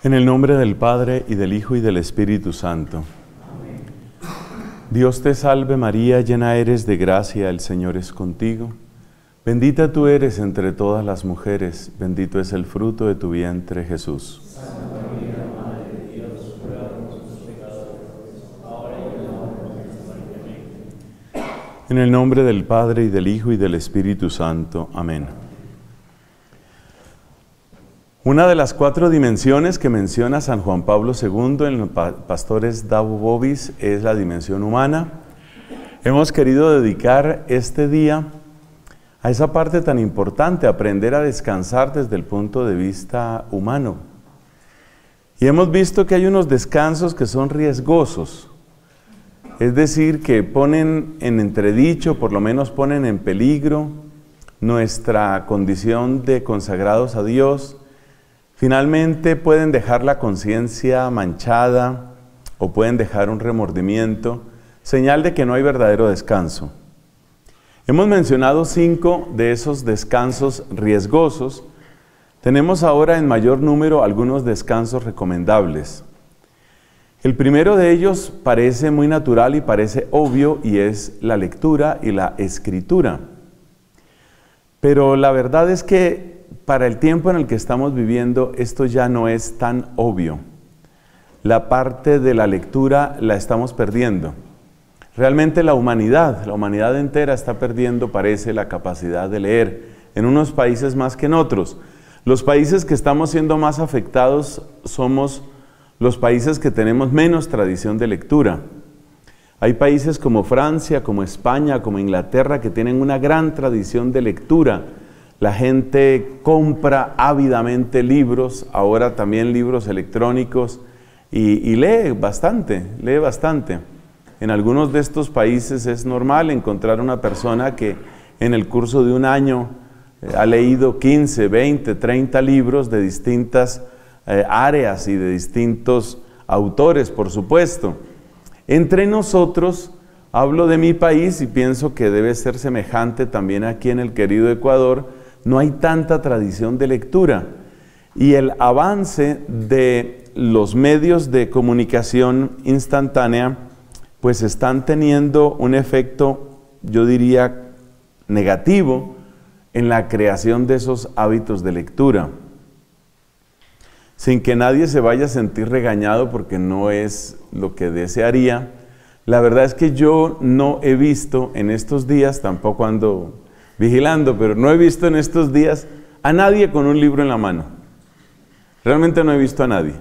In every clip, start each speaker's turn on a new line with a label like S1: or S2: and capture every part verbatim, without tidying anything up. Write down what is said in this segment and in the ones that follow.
S1: En el nombre del Padre, y del Hijo, y del Espíritu Santo.
S2: Amén.
S1: Dios te salve María, llena eres de gracia, el Señor es contigo. Bendita tú eres entre todas las mujeres, bendito es el fruto de tu vientre, Jesús.
S2: Santa María, Madre de Dios, ruega por nosotros pecadores, ahora y en la hora de nuestra muerte. Amén.
S1: En el nombre del Padre, y del Hijo, y del Espíritu Santo. Amén. Una de las cuatro dimensiones que menciona San Juan Pablo segundo en los Pastores Davo Vobis es la dimensión humana. Hemos querido dedicar este día a esa parte tan importante, aprender a descansar desde el punto de vista humano. Y hemos visto que hay unos descansos que son riesgosos, es decir, que ponen en entredicho, por lo menos ponen en peligro nuestra condición de consagrados a Dios. Finalmente pueden dejar la conciencia manchada o pueden dejar un remordimiento, señal de que no hay verdadero descanso. Hemos mencionado cinco de esos descansos riesgosos. Tenemos ahora en mayor número algunos descansos recomendables. El primero de ellos parece muy natural y parece obvio, y es la lectura y la escritura. Pero la verdad es que para el tiempo en el que estamos viviendo, esto ya no es tan obvio. La parte de la lectura la estamos perdiendo. Realmente la humanidad, la humanidad entera está perdiendo, parece, la capacidad de leer, en unos países más que en otros. Los países que estamos siendo más afectados somos los países que tenemos menos tradición de lectura. Hay países como Francia, como España, como Inglaterra, que tienen una gran tradición de lectura. La gente compra ávidamente libros, ahora también libros electrónicos, y, y lee bastante, lee bastante. En algunos de estos países es normal encontrar una persona que en el curso de un año eh, ha leído quince, veinte, treinta libros de distintas eh, áreas y de distintos autores, por supuesto. Entre nosotros, hablo de mi país y pienso que debe ser semejante también aquí en el querido Ecuador. No hay tanta tradición de lectura, y el avance de los medios de comunicación instantánea pues están teniendo un efecto, yo diría, negativo en la creación de esos hábitos de lectura. Sin que nadie se vaya a sentir regañado porque no es lo que desearía, la verdad es que yo no he visto en estos días, tampoco ando vigilando, pero no he visto en estos días a nadie con un libro en la mano. Realmente no he visto a nadie.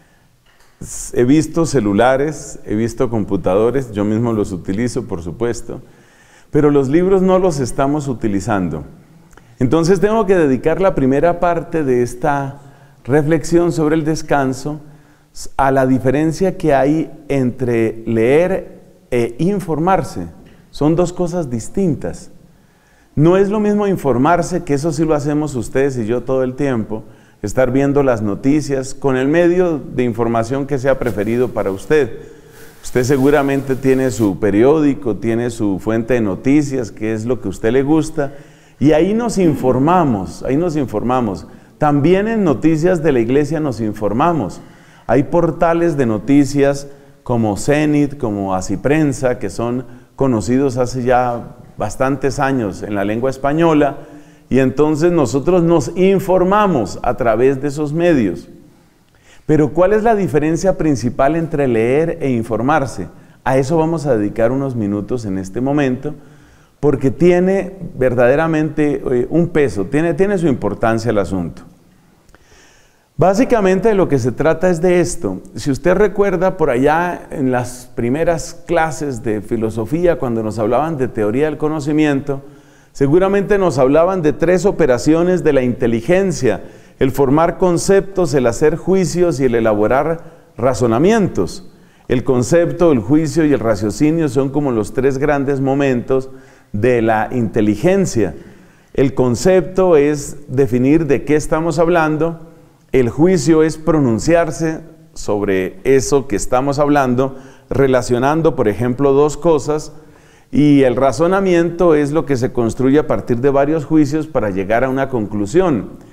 S1: He visto celulares, he visto computadores, yo mismo los utilizo, por supuesto, pero los libros no los estamos utilizando. Entonces tengo que dedicar la primera parte de esta reflexión sobre el descanso a la diferencia que hay entre leer e informarse. Son dos cosas distintas. No es lo mismo informarse, que eso sí lo hacemos ustedes y yo todo el tiempo, estar viendo las noticias con el medio de información que sea preferido para usted. Usted seguramente tiene su periódico, tiene su fuente de noticias, que es lo que a usted le gusta, y ahí nos informamos, ahí nos informamos. También en noticias de la iglesia nos informamos. Hay portales de noticias como Zenit, como Asiprensa, que son conocidos hace ya bastantes años en la lengua española, y entonces nosotros nos informamos a través de esos medios. Pero ¿cuál es la diferencia principal entre leer e informarse? A eso vamos a dedicar unos minutos en este momento, porque tiene verdaderamente eh, un peso, tiene, tiene su importancia el asunto. Básicamente de lo que se trata es de esto. Si usted recuerda por allá en las primeras clases de filosofía, cuando nos hablaban de teoría del conocimiento, seguramente nos hablaban de tres operaciones de la inteligencia: el formar conceptos, el hacer juicios y el elaborar razonamientos. El concepto, el juicio y el raciocinio son como los tres grandes momentos de la inteligencia. El concepto es definir de qué estamos hablando. El juicio es pronunciarse sobre eso que estamos hablando, relacionando, por ejemplo, dos cosas, y el razonamiento es lo que se construye a partir de varios juicios para llegar a una conclusión.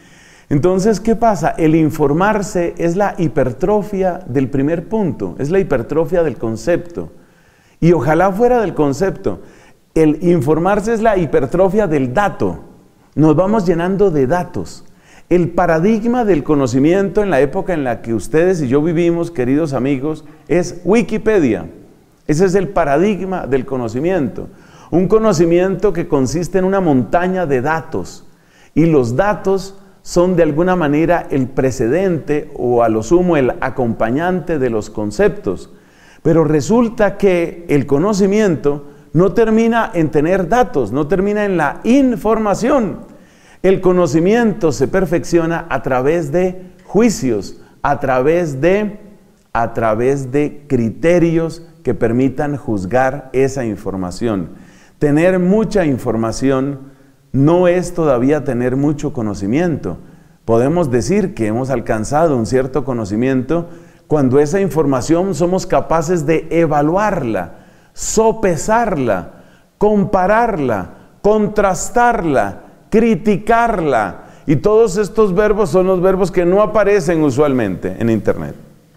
S1: Entonces, ¿qué pasa? El informarse es la hipertrofia del primer punto, es la hipertrofia del concepto. Y ojalá fuera del concepto. El informarse es la hipertrofia del dato. Nos vamos llenando de datos. El paradigma del conocimiento en la época en la que ustedes y yo vivimos, queridos amigos, es Wikipedia. Ese es el paradigma del conocimiento. Un conocimiento que consiste en una montaña de datos. Y los datos son de alguna manera el precedente o a lo sumo el acompañante de los conceptos. Pero resulta que el conocimiento no termina en tener datos, no termina en la información. El conocimiento se perfecciona a través de juicios, a través de, a través de criterios que permitan juzgar esa información. Tener mucha información no es todavía tener mucho conocimiento. Podemos decir que hemos alcanzado un cierto conocimiento cuando esa información somos capaces de evaluarla, sopesarla, compararla, contrastarla, criticarla. Y todos estos verbos son los verbos que no aparecen usualmente en Internet.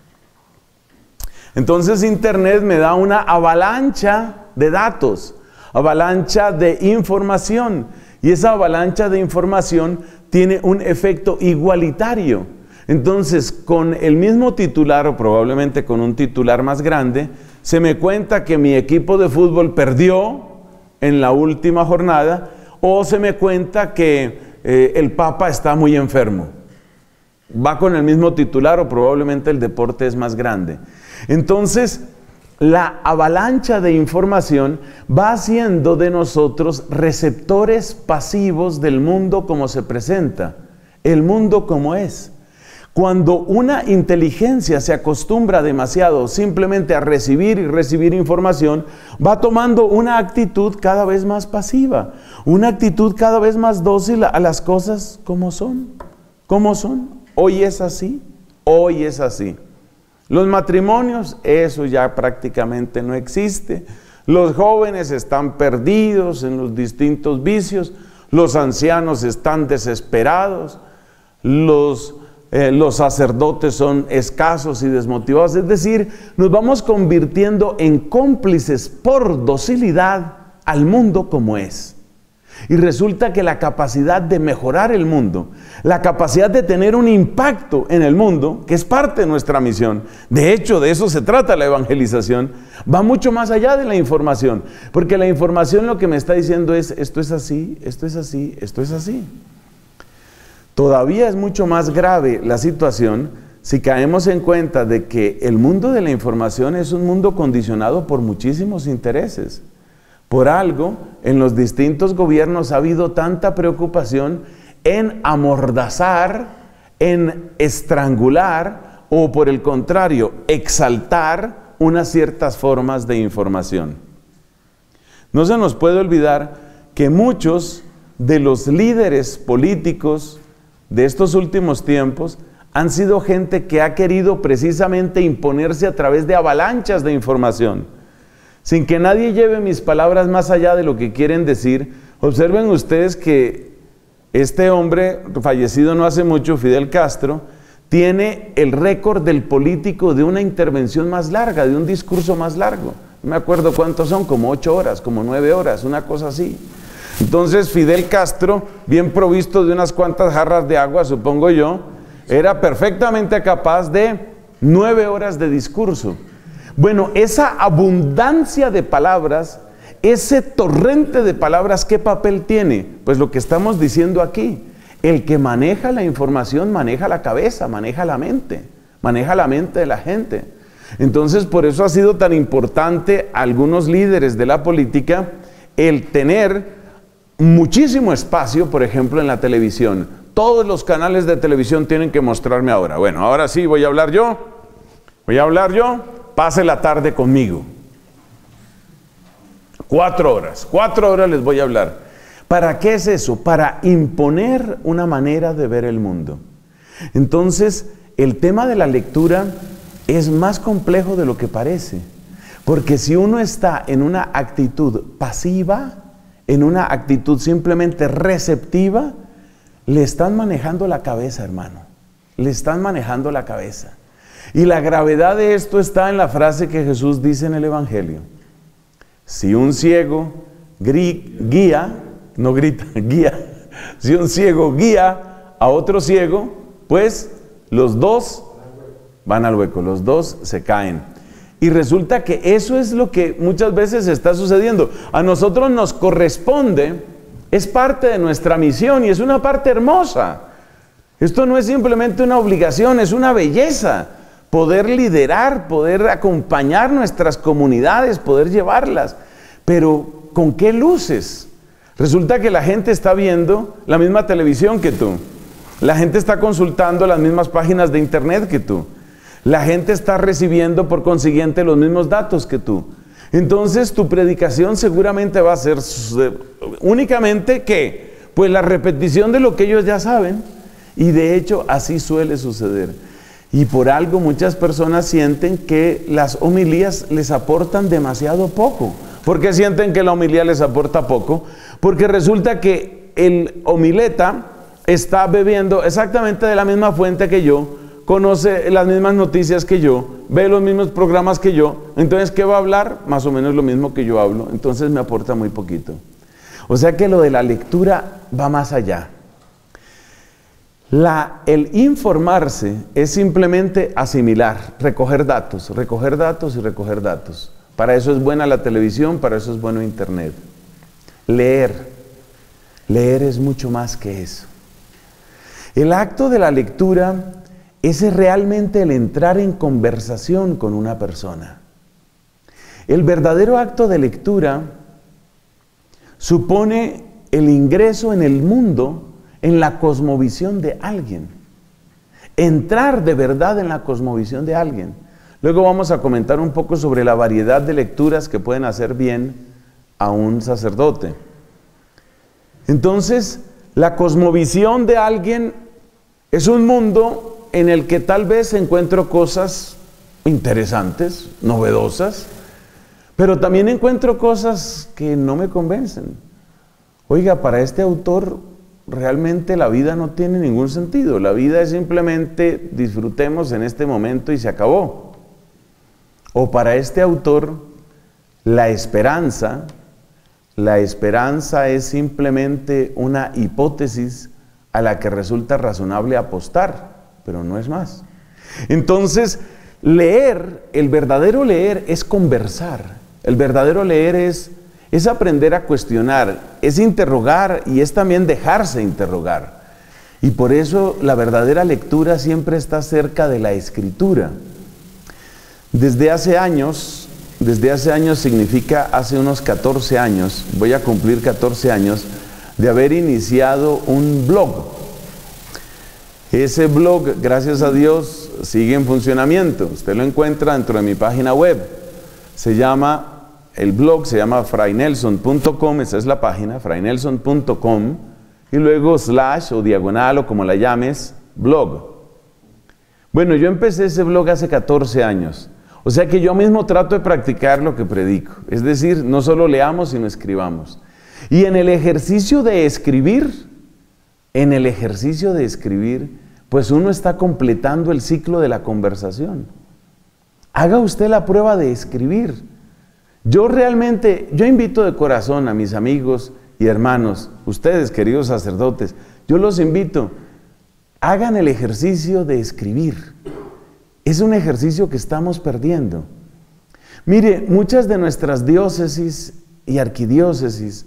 S1: Entonces Internet me da una avalancha de datos, avalancha de información. Y esa avalancha de información tiene un efecto igualitario. Entonces, con el mismo titular, o probablemente con un titular más grande, se me cuenta que mi equipo de fútbol perdió en la última jornada, o se me cuenta que eh, el Papa está muy enfermo. Va con el mismo titular, o probablemente el deporte es más grande. Entonces, la avalancha de información va haciendo de nosotros receptores pasivos del mundo como se presenta, el mundo como es. Cuando una inteligencia se acostumbra demasiado simplemente a recibir y recibir información, va tomando una actitud cada vez más pasiva, una actitud cada vez más dócil a las cosas como son, como son. Hoy es así, hoy es así. Los matrimonios, eso ya prácticamente no existe. Los jóvenes están perdidos en los distintos vicios. Los ancianos están desesperados. Los, eh, los sacerdotes son escasos y desmotivados. Es decir, nos vamos convirtiendo en cómplices por docilidad al mundo como es. Y resulta que la capacidad de mejorar el mundo, la capacidad de tener un impacto en el mundo, que es parte de nuestra misión, de hecho de eso se trata la evangelización, va mucho más allá de la información, porque la información lo que me está diciendo es, esto es así, esto es así, esto es así. Todavía es mucho más grave la situación si caemos en cuenta de que el mundo de la información es un mundo condicionado por muchísimos intereses. Por algo, en los distintos gobiernos ha habido tanta preocupación en amordazar, en estrangular o por el contrario, exaltar unas ciertas formas de información. No se nos puede olvidar que muchos de los líderes políticos de estos últimos tiempos han sido gente que ha querido precisamente imponerse a través de avalanchas de información. Sin que nadie lleve mis palabras más allá de lo que quieren decir, observen ustedes que este hombre, fallecido no hace mucho, Fidel Castro, tiene el récord del político de una intervención más larga, de un discurso más largo. No me acuerdo cuántos son, como ocho horas, como nueve horas, una cosa así. Entonces Fidel Castro, bien provisto de unas cuantas jarras de agua, supongo yo, era perfectamente capaz de nueve horas de discurso. Bueno, esa abundancia de palabras, ese torrente de palabras, ¿qué papel tiene? Pues lo que estamos diciendo aquí, el que maneja la información maneja la cabeza, maneja la mente, maneja la mente de la gente. Entonces, por eso ha sido tan importante a algunos líderes de la política el tener muchísimo espacio, por ejemplo, en la televisión. Todos los canales de televisión tienen que mostrarme ahora. Bueno, ahora sí voy a hablar yo, voy a hablar yo. Pase la tarde conmigo. Cuatro horas, cuatro horas les voy a hablar. ¿Para qué es eso? Para imponer una manera de ver el mundo. Entonces, el tema de la lectura es más complejo de lo que parece. Porque si uno está en una actitud pasiva, en una actitud simplemente receptiva, le están manejando la cabeza, hermano. Le están manejando la cabeza. Y la gravedad de esto está en la frase que Jesús dice en el Evangelio. Si un ciego guía, no grita, guía. Si un ciego guía a otro ciego, pues los dos van al hueco, los dos se caen. Y resulta que eso es lo que muchas veces está sucediendo. A nosotros nos corresponde, es parte de nuestra misión y es una parte hermosa. Esto no es simplemente una obligación, es una belleza. Poder liderar, poder acompañar nuestras comunidades, poder llevarlas. Pero, ¿con qué luces? Resulta que la gente está viendo la misma televisión que tú. La gente está consultando las mismas páginas de internet que tú. La gente está recibiendo por consiguiente los mismos datos que tú. Entonces tu predicación seguramente va a ser únicamente ¿qué? Pues la repetición de lo que ellos ya saben. Y de hecho así suele suceder. Y por algo muchas personas sienten que las homilías les aportan demasiado poco. ¿Por qué sienten que la homilía les aporta poco? Porque resulta que el homileta está bebiendo exactamente de la misma fuente que yo, conoce las mismas noticias que yo, ve los mismos programas que yo. Entonces, ¿qué va a hablar? Más o menos lo mismo que yo hablo. Entonces me aporta muy poquito. O sea que lo de la lectura va más allá. La, el informarse es simplemente asimilar, recoger datos, recoger datos y recoger datos. Para eso es buena la televisión, para eso es bueno internet. Leer, leer es mucho más que eso. El acto de la lectura es realmente el entrar en conversación con una persona. El verdadero acto de lectura supone el ingreso en el mundo, en la cosmovisión de alguien. Entrar de verdad en la cosmovisión de alguien. Luego vamos a comentar un poco sobre la variedad de lecturas que pueden hacer bien a un sacerdote. Entonces, la cosmovisión de alguien es un mundo en el que tal vez encuentro cosas interesantes, novedosas, pero también encuentro cosas que no me convencen. Oiga, para este autor realmente la vida no tiene ningún sentido. La vida es simplemente disfrutemos en este momento y se acabó. O para este autor, la esperanza, la esperanza es simplemente una hipótesis a la que resulta razonable apostar, pero no es más. Entonces, leer, el verdadero leer es conversar. El verdadero leer es, es aprender a cuestionar, es interrogar y es también dejarse interrogar. Y por eso la verdadera lectura siempre está cerca de la escritura. Desde hace años, desde hace años significa hace unos catorce años, voy a cumplir catorce años, de haber iniciado un blog. Ese blog, gracias a Dios, sigue en funcionamiento. Usted lo encuentra dentro de mi página web. Se llama, el blog se llama fray nelson punto com, esa es la página, fray nelson punto com, y luego slash o diagonal o como la llames, blog. Bueno, yo empecé ese blog hace catorce años. O sea que yo mismo trato de practicar lo que predico. Es decir, no solo leamos, sino escribamos. Y en el ejercicio de escribir, en el ejercicio de escribir, pues uno está completando el ciclo de la conversación. Haga usted la prueba de escribir. Yo realmente, yo invito de corazón a mis amigos y hermanos, ustedes queridos sacerdotes, yo los invito, hagan el ejercicio de escribir. Es un ejercicio que estamos perdiendo. Mire, muchas de nuestras diócesis y arquidiócesis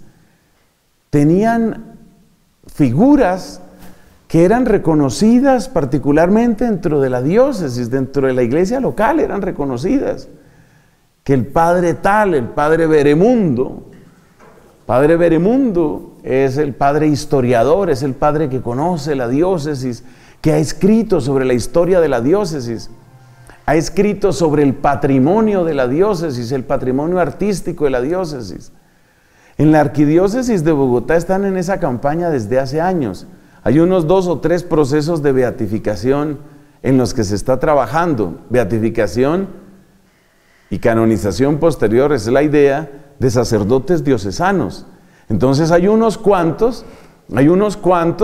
S1: tenían figuras que eran reconocidas particularmente dentro de la diócesis, dentro de la iglesia local eran reconocidas. Que el padre tal, el padre Veremundo, padre Veremundo es el padre historiador, es el padre que conoce la diócesis, que ha escrito sobre la historia de la diócesis. Ha escrito sobre el patrimonio de la diócesis, el patrimonio artístico de la diócesis. En la arquidiócesis de Bogotá están en esa campaña desde hace años. Hay unos dos o tres procesos de beatificación en los que se está trabajando. Beatificación y canonización posterior es la idea de sacerdotes diocesanos. Entonces hay unos cuantos, hay unos cuantos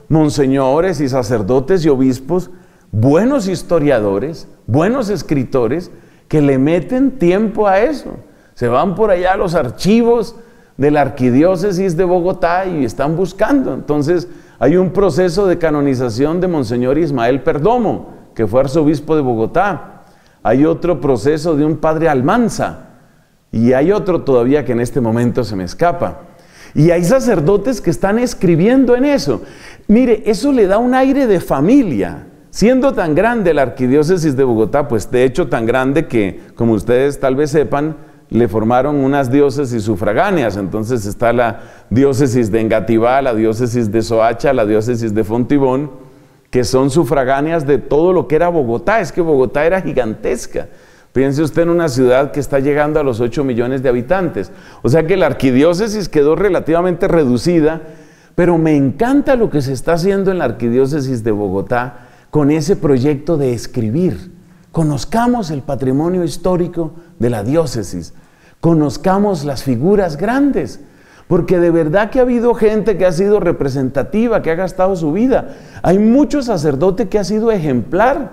S1: monseñores y sacerdotes y obispos, buenos historiadores, buenos escritores, que le meten tiempo a eso. Se van por allá a los archivos de la Arquidiócesis de Bogotá y están buscando. Entonces, hay un proceso de canonización de Monseñor Ismael Perdomo, que fue arzobispo de Bogotá. Hay otro proceso de un padre Almanza, y hay otro todavía que en este momento se me escapa. Y hay sacerdotes que están escribiendo en eso. Mire, eso le da un aire de familia. Siendo tan grande la Arquidiócesis de Bogotá, pues de hecho tan grande que, como ustedes tal vez sepan, le formaron unas diócesis sufragáneas. Entonces está la diócesis de Engativá, la diócesis de Soacha, la diócesis de Fontibón, que son sufragáneas de todo lo que era Bogotá. Es que Bogotá era gigantesca. Piense usted en una ciudad que está llegando a los ocho millones de habitantes. O sea que la arquidiócesis quedó relativamente reducida, pero me encanta lo que se está haciendo en la Arquidiócesis de Bogotá con ese proyecto de escribir. Conozcamos el patrimonio histórico de la diócesis, conozcamos las figuras grandes, porque de verdad que ha habido gente que ha sido representativa, que ha gastado su vida. Hay mucho sacerdote que ha sido ejemplar.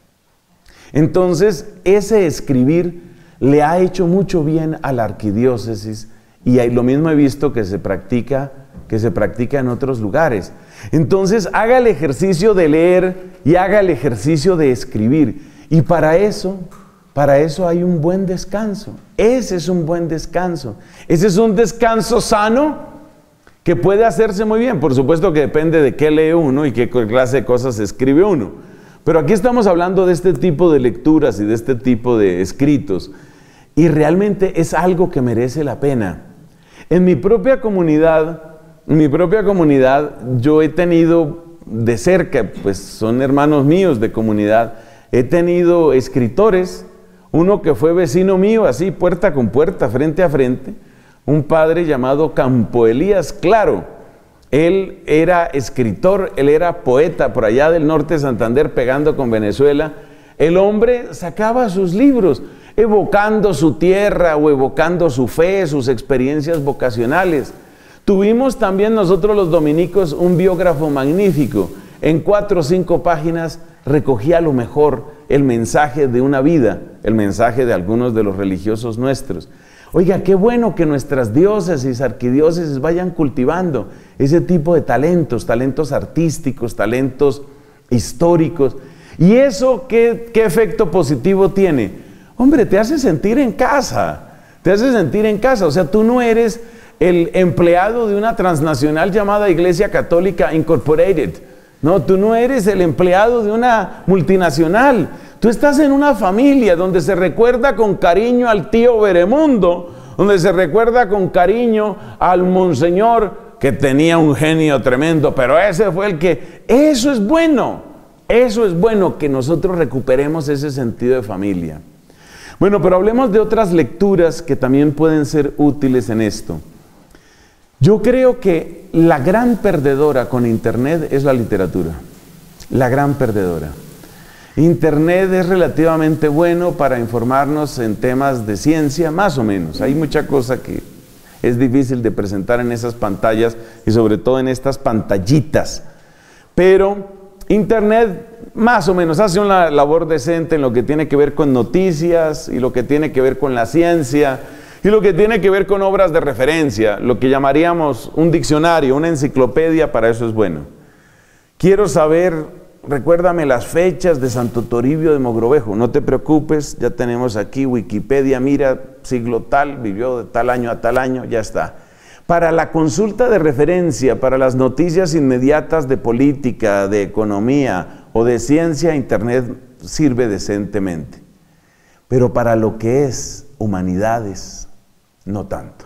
S1: Entonces, ese escribir le ha hecho mucho bien a la arquidiócesis, y lo mismo he visto que se practica, que se practica en otros lugares. Entonces, haga el ejercicio de leer y haga el ejercicio de escribir. Y para eso, para eso hay un buen descanso. Ese es un buen descanso. Ese es un descanso sano que puede hacerse muy bien. Por supuesto que depende de qué lee uno y qué clase de cosas escribe uno. Pero aquí estamos hablando de este tipo de lecturas y de este tipo de escritos. Y realmente es algo que merece la pena. En mi propia comunidad, en mi propia comunidad, yo he tenido de cerca, pues son hermanos míos de comunidad, he tenido escritores, uno que fue vecino mío, así puerta con puerta, frente a frente, un padre llamado Campo Elías Claro. Él era escritor, él era poeta por allá del norte de Santander, pegando con Venezuela. El hombre sacaba sus libros, evocando su tierra o evocando su fe, sus experiencias vocacionales. Tuvimos también nosotros los dominicos un biógrafo magnífico. En cuatro o cinco páginas recogía lo mejor, el mensaje de una vida, el mensaje de algunos de los religiosos nuestros. Oiga, qué bueno que nuestras diócesis, arquidiócesis vayan cultivando ese tipo de talentos, talentos artísticos, talentos históricos. ¿Y eso qué, qué efecto positivo tiene? Hombre, te hace sentir en casa, te hace sentir en casa. O sea, tú no eres el empleado de una transnacional llamada Iglesia Católica Incorporated. No, tú no eres el empleado de una multinacional. Tú estás en una familia donde se recuerda con cariño al tío Veremundo, donde se recuerda con cariño al monseñor que tenía un genio tremendo, pero ese fue el que... Eso es bueno, eso es bueno, que nosotros recuperemos ese sentido de familia. Bueno, pero hablemos de otras lecturas que también pueden ser útiles en esto. Yo creo que la gran perdedora con Internet es la literatura, la gran perdedora. Internet es relativamente bueno para informarnos en temas de ciencia, más o menos. Hay mucha cosa que es difícil de presentar en esas pantallas y sobre todo en estas pantallitas. Pero Internet más o menos hace una labor decente en lo que tiene que ver con noticias y lo que tiene que ver con la ciencia y lo que tiene que ver con obras de referencia, lo que llamaríamos un diccionario, una enciclopedia. Para eso es bueno. Quiero saber, recuérdame las fechas de Santo Toribio de Mogrovejo. No te preocupes, ya tenemos aquí Wikipedia, mira, siglo tal, vivió de tal año a tal año, ya está. Para la consulta de referencia, para las noticias inmediatas de política, de economía o de ciencia, Internet sirve decentemente. Pero para lo que es humanidades, no tanto.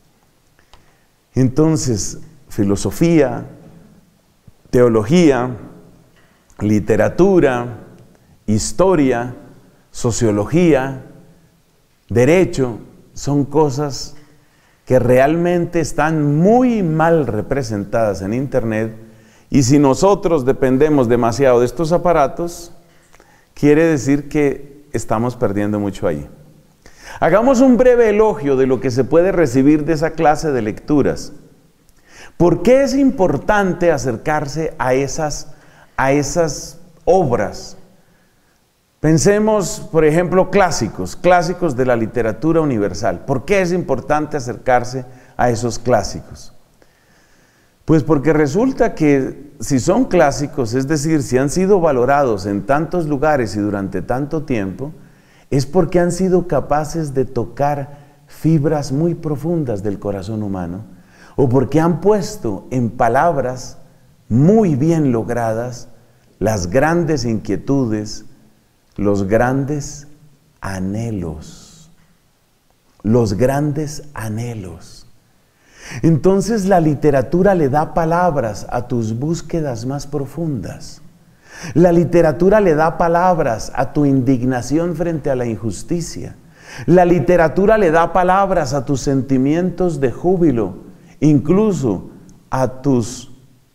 S1: Entonces, filosofía, teología, literatura, historia, sociología, derecho, son cosas que realmente están muy mal representadas en Internet, y si nosotros dependemos demasiado de estos aparatos, quiere decir que estamos perdiendo mucho ahí. Hagamos un breve elogio de lo que se puede recibir de esa clase de lecturas. ¿Por qué es importante acercarse a esas, a esas obras? Pensemos, por ejemplo, clásicos, clásicos de la literatura universal. ¿Por qué es importante acercarse a esos clásicos? Pues porque resulta que si son clásicos, es decir, si han sido valorados en tantos lugares y durante tanto tiempo, es porque han sido capaces de tocar fibras muy profundas del corazón humano, o porque han puesto en palabras muy bien logradas las grandes inquietudes, los grandes anhelos, los grandes anhelos. Entonces la literatura le da palabras a tus búsquedas más profundas. La literatura le da palabras a tu indignación frente a la injusticia. La literatura le da palabras a tus sentimientos de júbilo, incluso a tus,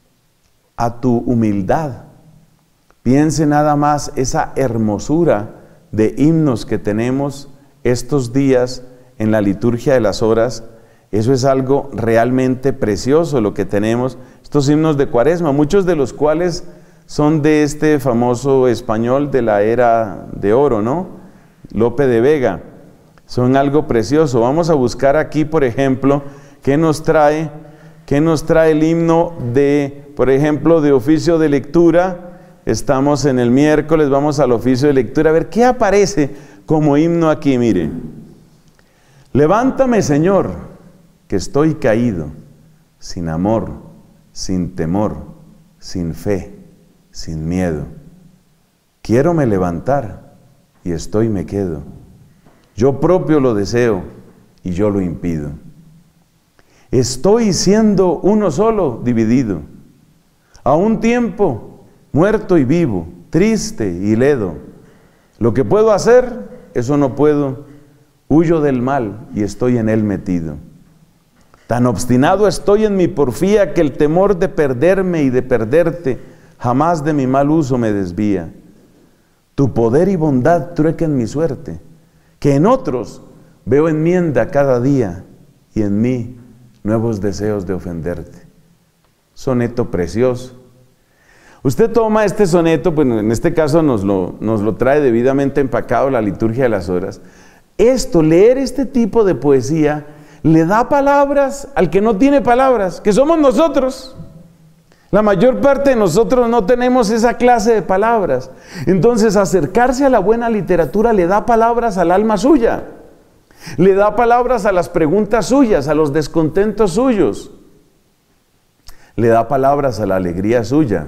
S1: a tu humildad. Piense nada más esa hermosura de himnos que tenemos estos días en la liturgia de las horas. Eso es algo realmente precioso lo que tenemos, estos himnos de Cuaresma, muchos de los cuales son de este famoso español de la era de oro, ¿no? Lope de Vega. Son algo precioso. Vamos a buscar aquí, por ejemplo, qué nos trae, qué nos trae el himno de, por ejemplo, de oficio de lectura. Estamos en el miércoles, vamos al oficio de lectura, a ver qué aparece como himno aquí, mire. Levántame, Señor, que estoy caído, sin amor, sin temor, sin fe, sin miedo. Quiero me levantar y estoy me quedo. Yo propio lo deseo y yo lo impido. Estoy siendo uno solo, dividido. A un tiempo muerto y vivo, triste y ledo. Lo que puedo hacer, eso no puedo. Huyo del mal y estoy en él metido. Tan obstinado estoy en mi porfía que el temor de perderme y de perderte jamás de mi mal uso me desvía. Tu poder y bondad truequen mi suerte, que en otros veo enmienda cada día y en mí nuevos deseos de ofenderte. Soneto precioso. Usted toma este soneto, pues en este caso nos lo, nos lo trae debidamente empacado la liturgia de las horas. Esto, leer este tipo de poesía, le da palabras al que no tiene palabras, que somos nosotros. La mayor parte de nosotros no tenemos esa clase de palabras. Entonces, acercarse a la buena literatura le da palabras al alma suya. Le da palabras a las preguntas suyas, a los descontentos suyos. Le da palabras a la alegría suya.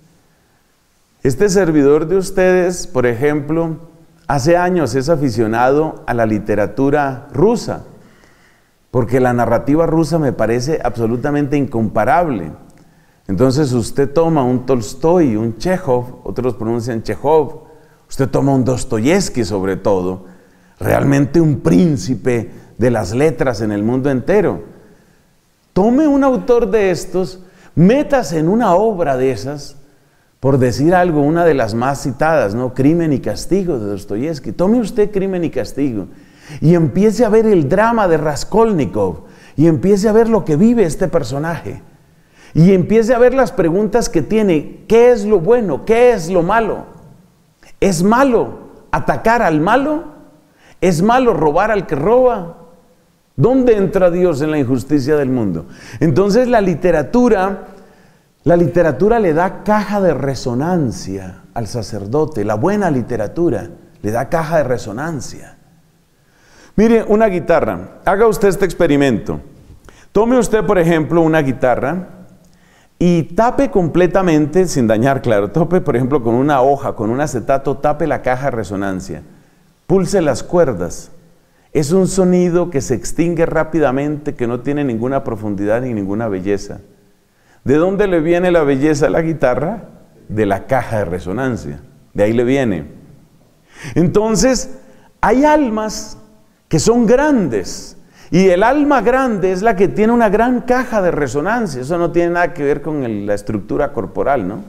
S1: Este servidor de ustedes, por ejemplo, hace años es aficionado a la literatura rusa, porque la narrativa rusa me parece absolutamente incomparable. Entonces usted toma un Tolstoy, un Chekhov, otros pronuncian Chekhov, usted toma un Dostoyevsky sobre todo, realmente un príncipe de las letras en el mundo entero. Tome un autor de estos, métase en una obra de esas, por decir algo, una de las más citadas, ¿no? Crimen y Castigo de Dostoyevsky. Tome usted Crimen y Castigo y empiece a ver el drama de Raskolnikov y empiece a ver lo que vive este personaje y empiece a ver las preguntas que tiene. ¿Qué es lo bueno? ¿Qué es lo malo? ¿Es malo atacar al malo? ¿Es malo robar al que roba? ¿Dónde entra Dios en la injusticia del mundo? Entonces la literatura... La literatura le da caja de resonancia al sacerdote, la buena literatura le da caja de resonancia. Mire, una guitarra, haga usted este experimento. Tome usted, por ejemplo, una guitarra y tape completamente, sin dañar, claro, tape, por ejemplo, con una hoja, con un acetato, tape la caja de resonancia, pulse las cuerdas. Es un sonido que se extingue rápidamente, que no tiene ninguna profundidad ni ninguna belleza. ¿De dónde le viene la belleza a la guitarra? De la caja de resonancia. De ahí le viene. Entonces, hay almas que son grandes. Y el alma grande es la que tiene una gran caja de resonancia. Eso no tiene nada que ver con el, la estructura corporal, ¿no?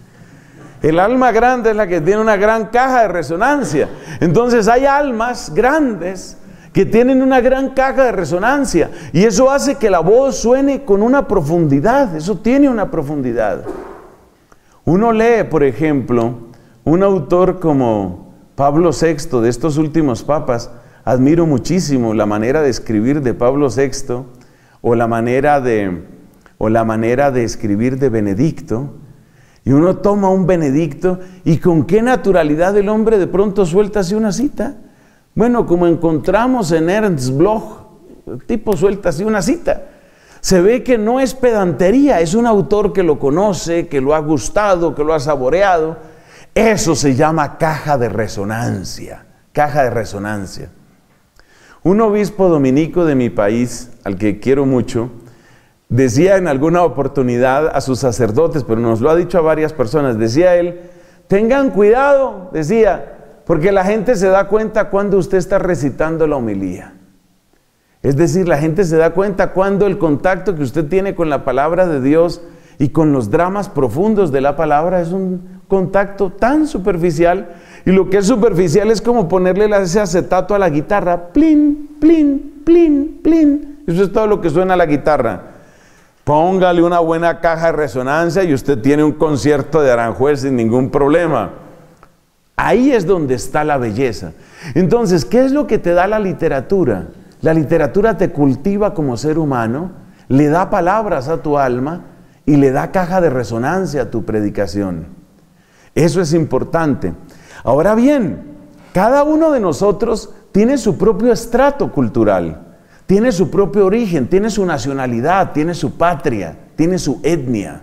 S1: El alma grande es la que tiene una gran caja de resonancia. Entonces, hay almas grandes que tienen una gran caja de resonancia, y eso hace que la voz suene con una profundidad, eso tiene una profundidad. Uno lee, por ejemplo, un autor como Pablo sexto, de estos últimos papas. Admiro muchísimo la manera de escribir de Pablo sexto, o la manera de, o la manera de escribir de Benedicto, y uno toma un Benedicto, y con qué naturalidad el hombre de pronto suelta así una cita. Bueno, como encontramos en Ernst Bloch, el tipo suelta así una cita. Se ve que no es pedantería, es un autor que lo conoce, que lo ha gustado, que lo ha saboreado. Eso se llama caja de resonancia, caja de resonancia. Un obispo dominico de mi país, al que quiero mucho, decía en alguna oportunidad a sus sacerdotes, pero nos lo ha dicho a varias personas, decía él, tengan cuidado, decía, porque la gente se da cuenta cuando usted está recitando la homilía. Es decir, la gente se da cuenta cuando el contacto que usted tiene con la palabra de Dios y con los dramas profundos de la palabra es un contacto tan superficial, y lo que es superficial es como ponerle ese acetato a la guitarra, plin, plin, plin, plin. Eso es todo lo que suena a la guitarra. Póngale una buena caja de resonancia y usted tiene un concierto de Aranjuez sin ningún problema. Ahí es donde está la belleza. Entonces, ¿qué es lo que te da la literatura? La literatura te cultiva como ser humano, le da palabras a tu alma y le da caja de resonancia a tu predicación. Eso es importante. Ahora bien, cada uno de nosotros tiene su propio estrato cultural, tiene su propio origen, tiene su nacionalidad, tiene su patria, tiene su etnia.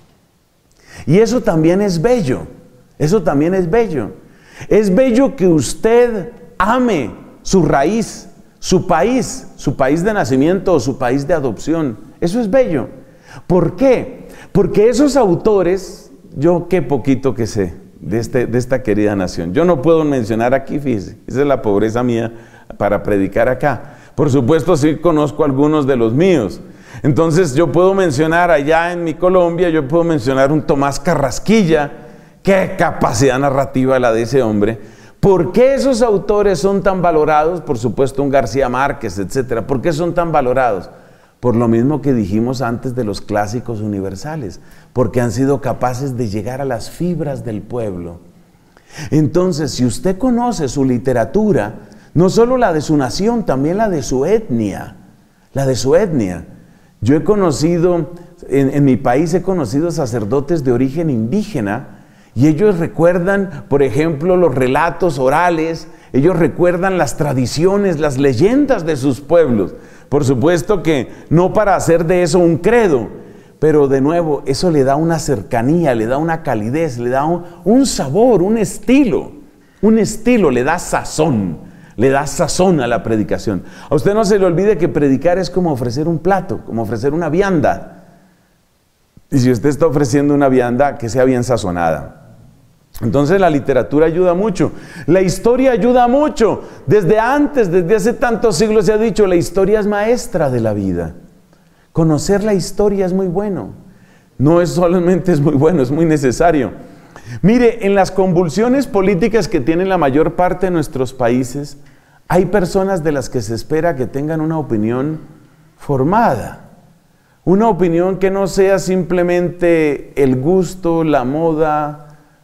S1: Y eso también es bello, eso también es bello. Es bello que usted ame su raíz, su país, su país de nacimiento o su país de adopción. Eso es bello. ¿Por qué? Porque esos autores, yo qué poquito que sé de, este, de esta querida nación. Yo no puedo mencionar aquí, fíjese, esa es la pobreza mía para predicar acá. Por supuesto, sí conozco algunos de los míos. Entonces, yo puedo mencionar allá en mi Colombia, yo puedo mencionar un Tomás Carrasquilla. Qué capacidad narrativa la de ese hombre. ¿Por qué esos autores son tan valorados? Por supuesto, un García Márquez, etcétera. ¿Por qué son tan valorados? Por lo mismo que dijimos antes de los clásicos universales, porque han sido capaces de llegar a las fibras del pueblo. Entonces, si usted conoce su literatura, no solo la de su nación, también la de su etnia, la de su etnia. Yo he conocido, en, en mi país he conocido sacerdotes de origen indígena, y ellos recuerdan, por ejemplo, los relatos orales, ellos recuerdan las tradiciones, las leyendas de sus pueblos. Por supuesto que no para hacer de eso un credo, pero de nuevo, eso le da una cercanía, le da una calidez, le da un, un sabor, un estilo, un estilo, le da sazón, le da sazón a la predicación. A usted no se le olvide que predicar es como ofrecer un plato, como ofrecer una vianda. Y si usted está ofreciendo una vianda, que sea bien sazonada. Entonces la literatura ayuda mucho, la historia ayuda mucho. Desde antes, desde hace tantos siglos se ha dicho, la historia es maestra de la vida. Conocer la historia es muy bueno. No es solamente es muy bueno, es muy necesario. Mire, en las convulsiones políticas que tienen la mayor parte de nuestros países, hay personas de las que se espera que tengan una opinión formada. Una opinión que no sea simplemente el gusto, la moda,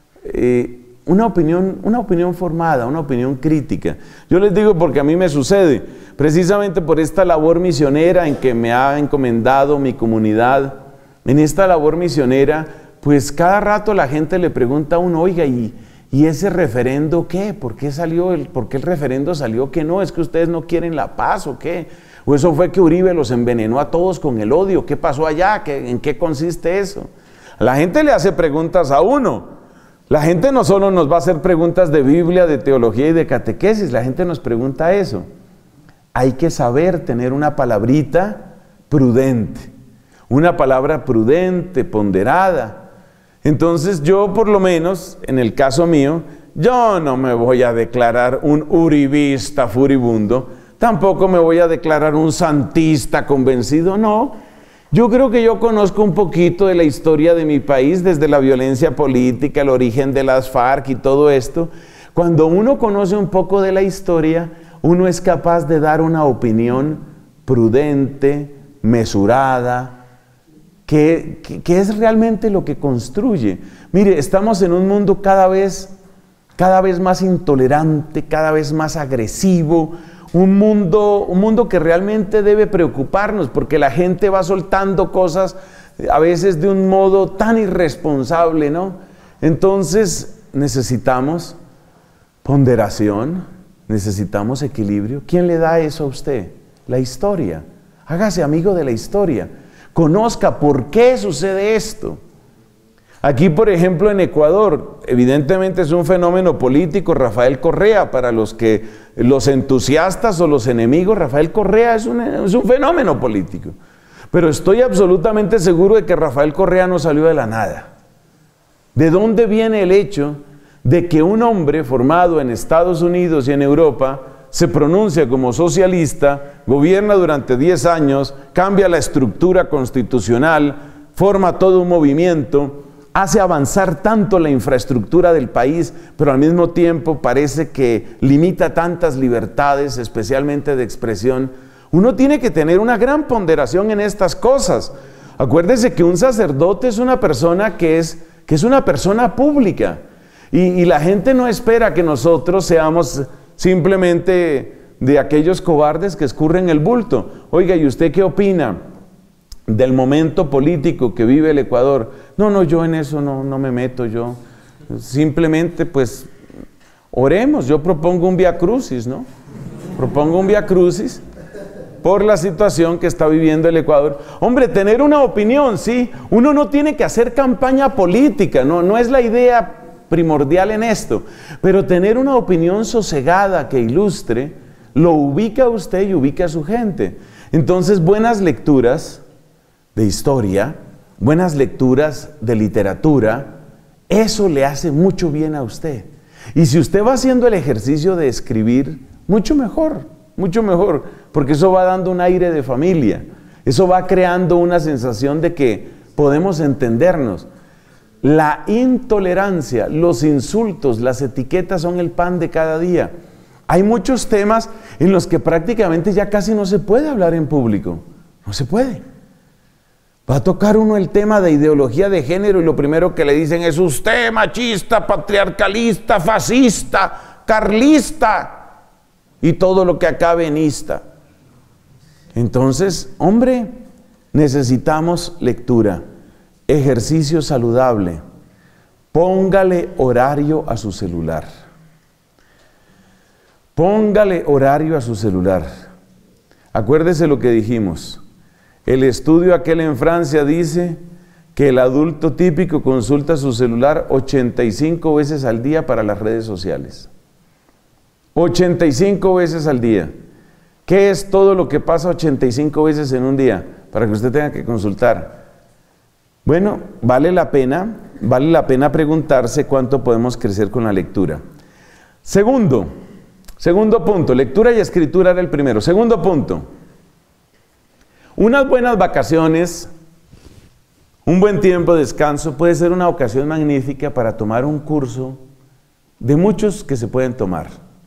S1: Eh, una opinión, una opinión formada, una opinión crítica. Yo les digo porque a mí me sucede, precisamente por esta labor misionera en que me ha encomendado mi comunidad. En esta labor misionera, pues cada rato la gente le pregunta a uno, oiga, ¿y, y ese referendo qué? ¿Por qué salió el, por qué el referendo salió que no? ¿Es que ustedes no quieren la paz o qué? ¿O eso fue que Uribe los envenenó a todos con el odio? ¿Qué pasó allá? ¿Qué, ¿En qué consiste eso? La gente le hace preguntas a uno. La gente no solo nos va a hacer preguntas de Biblia, de teología y de catequesis, la gente nos pregunta eso. Hay que saber tener una palabrita prudente, una palabra prudente, ponderada. Entonces yo, por lo menos, en el caso mío, yo no me voy a declarar un uribista furibundo, tampoco me voy a declarar un santista convencido, no. Yo creo que yo conozco un poquito de la historia de mi país, desde la violencia política, el origen de las FARC y todo esto. Cuando uno conoce un poco de la historia, uno es capaz de dar una opinión prudente, mesurada, que, que, que es realmente lo que construye. Mire, estamos en un mundo cada vez, cada vez más intolerante, cada vez más agresivo, un mundo, un mundo que realmente debe preocuparnos, porque la gente va soltando cosas a veces de un modo tan irresponsable, ¿no? Entonces necesitamos ponderación, necesitamos equilibrio. ¿Quién le da eso a usted? La historia. Hágase amigo de la historia. Conozca por qué sucede esto. Aquí, por ejemplo, en Ecuador, evidentemente es un fenómeno político. Rafael Correa, para los que los entusiastas o los enemigos, Rafael Correa es un, es un fenómeno político. Pero estoy absolutamente seguro de que Rafael Correa no salió de la nada. ¿De dónde viene el hecho de que un hombre formado en Estados Unidos y en Europa se pronuncia como socialista, gobierna durante diez años, cambia la estructura constitucional, forma todo un movimiento, hace avanzar tanto la infraestructura del país, pero al mismo tiempo parece que limita tantas libertades, especialmente de expresión? Uno tiene que tener una gran ponderación en estas cosas. Acuérdese que un sacerdote es una persona que es, que es una persona pública, y, y la gente no espera que nosotros seamos simplemente de aquellos cobardes que escurren el bulto. Oiga, ¿y usted qué opina del momento político que vive el Ecuador? No, no, yo en eso no, no me meto, yo simplemente pues oremos. Yo propongo un vía crucis, ¿no? Propongo un vía crucis por la situación que está viviendo el Ecuador. Hombre, tener una opinión, sí, uno no tiene que hacer campaña política, no, no es la idea primordial en esto, pero tener una opinión sosegada que ilustre, lo ubica a usted y ubica a su gente. Entonces, buenas lecturas de historia, buenas lecturas de literatura, eso le hace mucho bien a usted. Y si usted va haciendo el ejercicio de escribir, mucho mejor, mucho mejor, porque eso va dando un aire de familia, eso va creando una sensación de que podemos entendernos. La intolerancia, los insultos, las etiquetas son el pan de cada día. Hay muchos temas en los que prácticamente ya casi no se puede hablar en público, no se puede. Va a tocar uno el tema de ideología de género y lo primero que le dicen es usted machista, patriarcalista, fascista, carlista y todo lo que acabe en ista. Entonces, hombre, necesitamos lectura, ejercicio saludable. Póngale horario a su celular. Póngale horario a su celular. Acuérdese lo que dijimos. El estudio aquel en Francia dice que el adulto típico consulta su celular ochenta y cinco veces al día para las redes sociales. ochenta y cinco veces al día. ¿Qué es todo lo que pasa ochenta y cinco veces en un día? Para que usted tenga que consultar. Bueno, vale la pena, vale la pena preguntarse cuánto podemos crecer con la lectura. Segundo, segundo punto, lectura y escritura era el primero. Segundo punto, unas buenas vacaciones, un buen tiempo de descanso puede ser una ocasión magnífica para tomar un curso de muchos que se pueden tomar.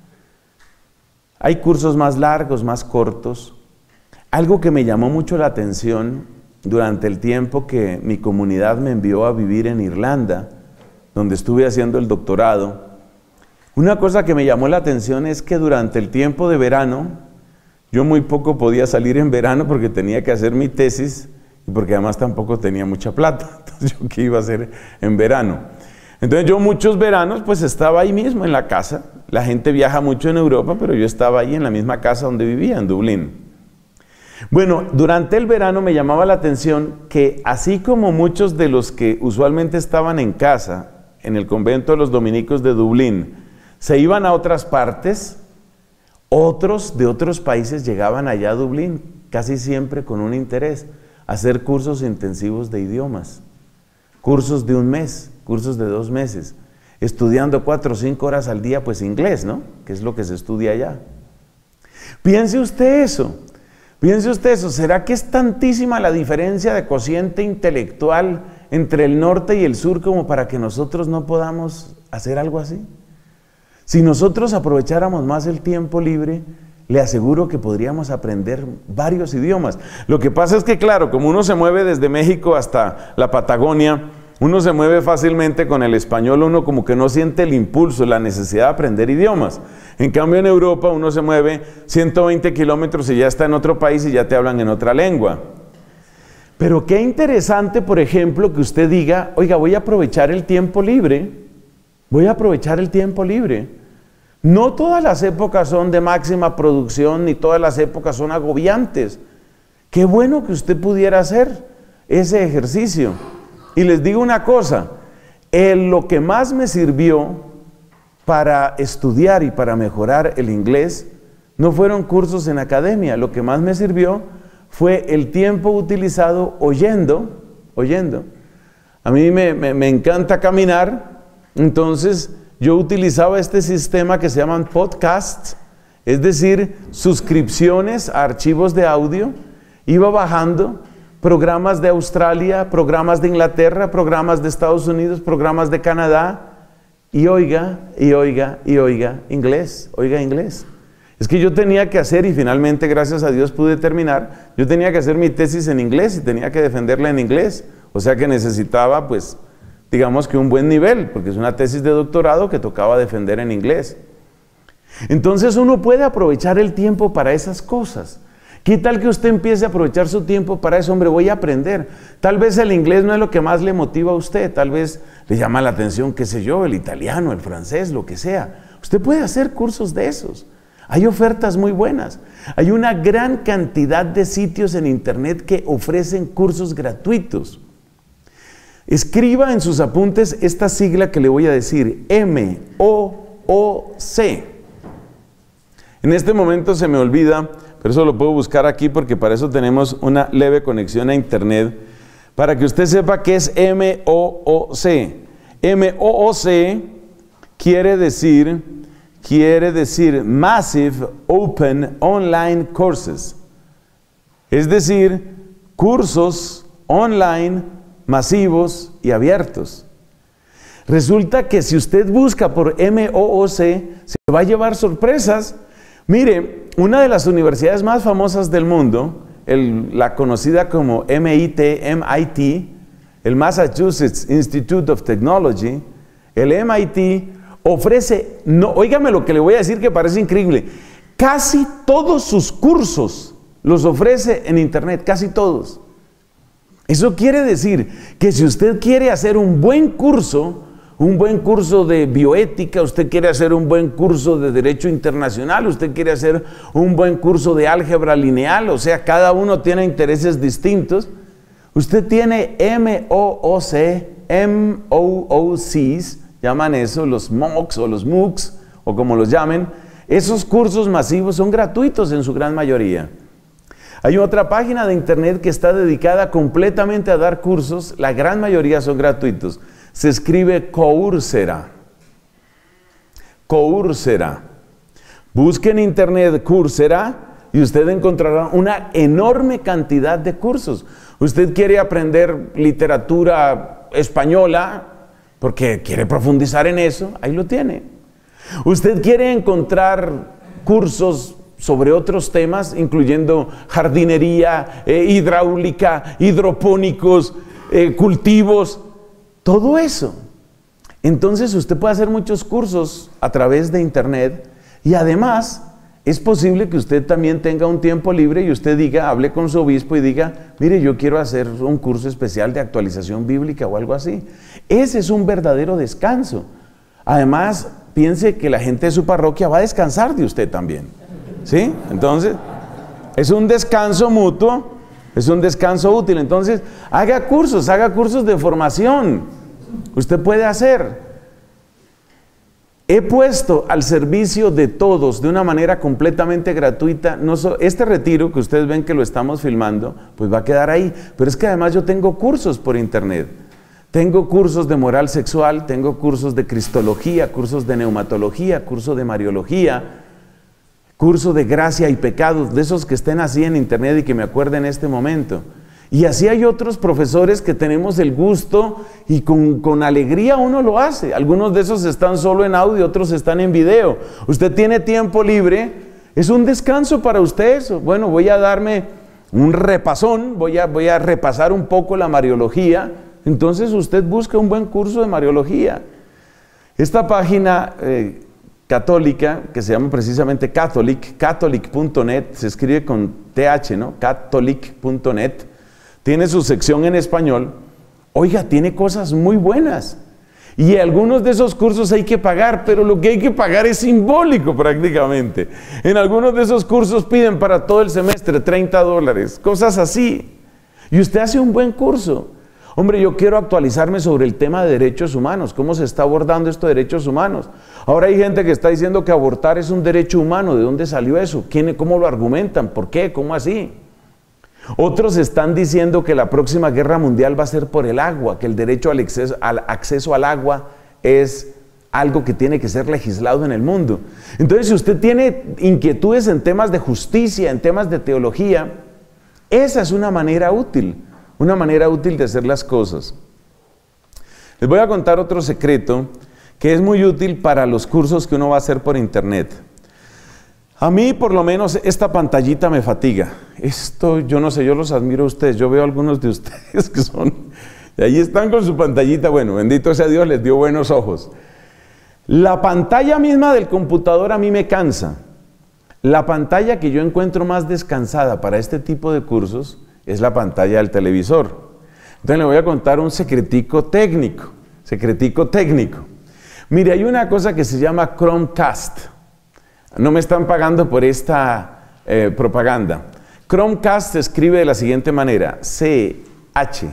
S1: Hay cursos más largos, más cortos. Algo que me llamó mucho la atención durante el tiempo que mi comunidad me envió a vivir en Irlanda, donde estuve haciendo el doctorado, una cosa que me llamó la atención es que durante el tiempo de verano, yo muy poco podía salir en verano porque tenía que hacer mi tesis y porque además tampoco tenía mucha plata. Entonces, ¿yo qué iba a hacer en verano? Entonces, yo muchos veranos pues estaba ahí mismo en la casa. La gente viaja mucho en Europa, pero yo estaba ahí en la misma casa donde vivía, en Dublín. Bueno, durante el verano me llamaba la atención que así como muchos de los que usualmente estaban en casa, en el convento de los dominicos de Dublín, se iban a otras partes, otros de otros países llegaban allá a Dublín, casi siempre con un interés, a hacer cursos intensivos de idiomas, cursos de un mes, cursos de dos meses, estudiando cuatro o cinco horas al día, pues inglés, ¿no? Que es lo que se estudia allá. Piense usted eso. Piense usted eso, ¿será que es tantísima la diferencia de cociente intelectual entre el norte y el sur como para que nosotros no podamos hacer algo así? Si nosotros aprovecháramos más el tiempo libre, le aseguro que podríamos aprender varios idiomas. Lo que pasa es que, claro, como uno se mueve desde México hasta la Patagonia, uno se mueve fácilmente con el español, uno como que no siente el impulso, la necesidad de aprender idiomas. En cambio, en Europa uno se mueve ciento veinte kilómetros y ya está en otro país y ya te hablan en otra lengua. Pero qué interesante, por ejemplo, que usted diga, oiga, voy a aprovechar el tiempo libre, voy a aprovechar el tiempo libre. No todas las épocas son de máxima producción, ni todas las épocas son agobiantes. Qué bueno que usted pudiera hacer ese ejercicio. Y les digo una cosa, el, lo que más me sirvió para estudiar y para mejorar el inglés no fueron cursos en academia, lo que más me sirvió fue el tiempo utilizado oyendo, oyendo. A mí me, me, me encanta caminar, entonces yo utilizaba este sistema que se llaman podcasts, es decir, suscripciones a archivos de audio, iba bajando programas de Australia, programas de Inglaterra, programas de Estados Unidos, programas de Canadá, y oiga, y oiga, y oiga inglés, oiga inglés. Es que yo tenía que hacer, y finalmente, gracias a Dios, pude terminar, yo tenía que hacer mi tesis en inglés y tenía que defenderla en inglés, o sea que necesitaba, pues, digamos que un buen nivel, porque es una tesis de doctorado que tocaba defender en inglés. Entonces uno puede aprovechar el tiempo para esas cosas. ¿Qué tal que usted empiece a aprovechar su tiempo para eso? Hombre, voy a aprender. Tal vez el inglés no es lo que más le motiva a usted, tal vez le llama la atención, qué sé yo, el italiano, el francés, lo que sea. Usted puede hacer cursos de esos. Hay ofertas muy buenas. Hay una gran cantidad de sitios en internet que ofrecen cursos gratuitos. Escriba en sus apuntes esta sigla que le voy a decir, M O O C. En este momento se me olvida, pero eso lo puedo buscar aquí porque para eso tenemos una leve conexión a internet, para que usted sepa qué es M O O C. M O O C quiere decir, quiere decir Massive Open Online Courses. Es decir, cursos online masivos y abiertos. Resulta que si usted busca por M O O C, se va a llevar sorpresas. Mire, una de las universidades más famosas del mundo, el, la conocida como M I T, M I T, el Massachusetts Institute of Technology, el M I T ofrece, no, óigame lo que le voy a decir que parece increíble, casi todos sus cursos los ofrece en internet, casi todos. Eso quiere decir que si usted quiere hacer un buen curso, un buen curso de bioética, usted quiere hacer un buen curso de derecho internacional, usted quiere hacer un buen curso de álgebra lineal, o sea, cada uno tiene intereses distintos, usted tiene M O O C, M O O Cs, llaman eso, los MOOCs o los MOOCs, o como los llamen, esos cursos masivos son gratuitos en su gran mayoría. Hay otra página de internet que está dedicada completamente a dar cursos, la gran mayoría son gratuitos. Se escribe Coursera. Coursera. Busque en internet Coursera y usted encontrará una enorme cantidad de cursos. Usted quiere aprender literatura española porque quiere profundizar en eso, ahí lo tiene. Usted quiere encontrar cursos sobre otros temas, incluyendo jardinería, eh, hidráulica, hidropónicos, eh, cultivos, todo eso. Entonces usted puede hacer muchos cursos a través de internet y además es posible que usted también tenga un tiempo libre y usted diga, hable con su obispo y diga, mire, yo quiero hacer un curso especial de actualización bíblica o algo así. Ese es un verdadero descanso. Además, piense que la gente de su parroquia va a descansar de usted también. ¿Sí? Entonces, es un descanso mutuo, es un descanso útil. Entonces, haga cursos, haga cursos de formación. Usted puede hacer. He puesto al servicio de todos de una manera completamente gratuita. No so, este retiro que ustedes ven que lo estamos filmando, pues va a quedar ahí. Pero es que además yo tengo cursos por internet. Tengo cursos de moral sexual, tengo cursos de cristología, cursos de neumatología, curso de mariología, curso de gracia y pecados, de esos que estén así en internet y que me acuerde en este momento. Y así hay otros profesores que tenemos el gusto y con, con alegría uno lo hace. Algunos de esos están solo en audio, otros están en video. Usted tiene tiempo libre, es un descanso para usted eso. Bueno, voy a darme un repasón, voy a, voy a repasar un poco la Mariología. Entonces usted busca un buen curso de Mariología. Esta página eh, católica, que se llama precisamente Catholic, catholic punto net, se escribe con T H, ¿no? catholic punto net, tiene su sección en español. Oiga, tiene cosas muy buenas. Y algunos de esos cursos hay que pagar, pero lo que hay que pagar es simbólico prácticamente. En algunos de esos cursos piden para todo el semestre treinta dólares, cosas así. Y usted hace un buen curso. Hombre, yo quiero actualizarme sobre el tema de derechos humanos, cómo se está abordando esto de derechos humanos. Ahora hay gente que está diciendo que abortar es un derecho humano. ¿De dónde salió eso? ¿Quién, cómo lo argumentan? ¿Por qué? ¿Cómo así? Otros están diciendo que la próxima guerra mundial va a ser por el agua, que el derecho al acceso, al acceso al agua es algo que tiene que ser legislado en el mundo. Entonces, si usted tiene inquietudes en temas de justicia, en temas de teología, esa es una manera útil, una manera útil de hacer las cosas. Les voy a contar otro secreto que es muy útil para los cursos que uno va a hacer por internet. A mí, por lo menos, esta pantallita me fatiga. Esto, yo no sé, yo los admiro a ustedes. Yo veo a algunos de ustedes que son... Y ahí están con su pantallita. Bueno, bendito sea Dios, les dio buenos ojos. La pantalla misma del computador a mí me cansa. La pantalla que yo encuentro más descansada para este tipo de cursos es la pantalla del televisor. Entonces le voy a contar un secretico técnico. Secretico técnico. Mire, hay una cosa que se llama Chromecast. No me están pagando por esta eh, propaganda. Chromecast se escribe de la siguiente manera: C H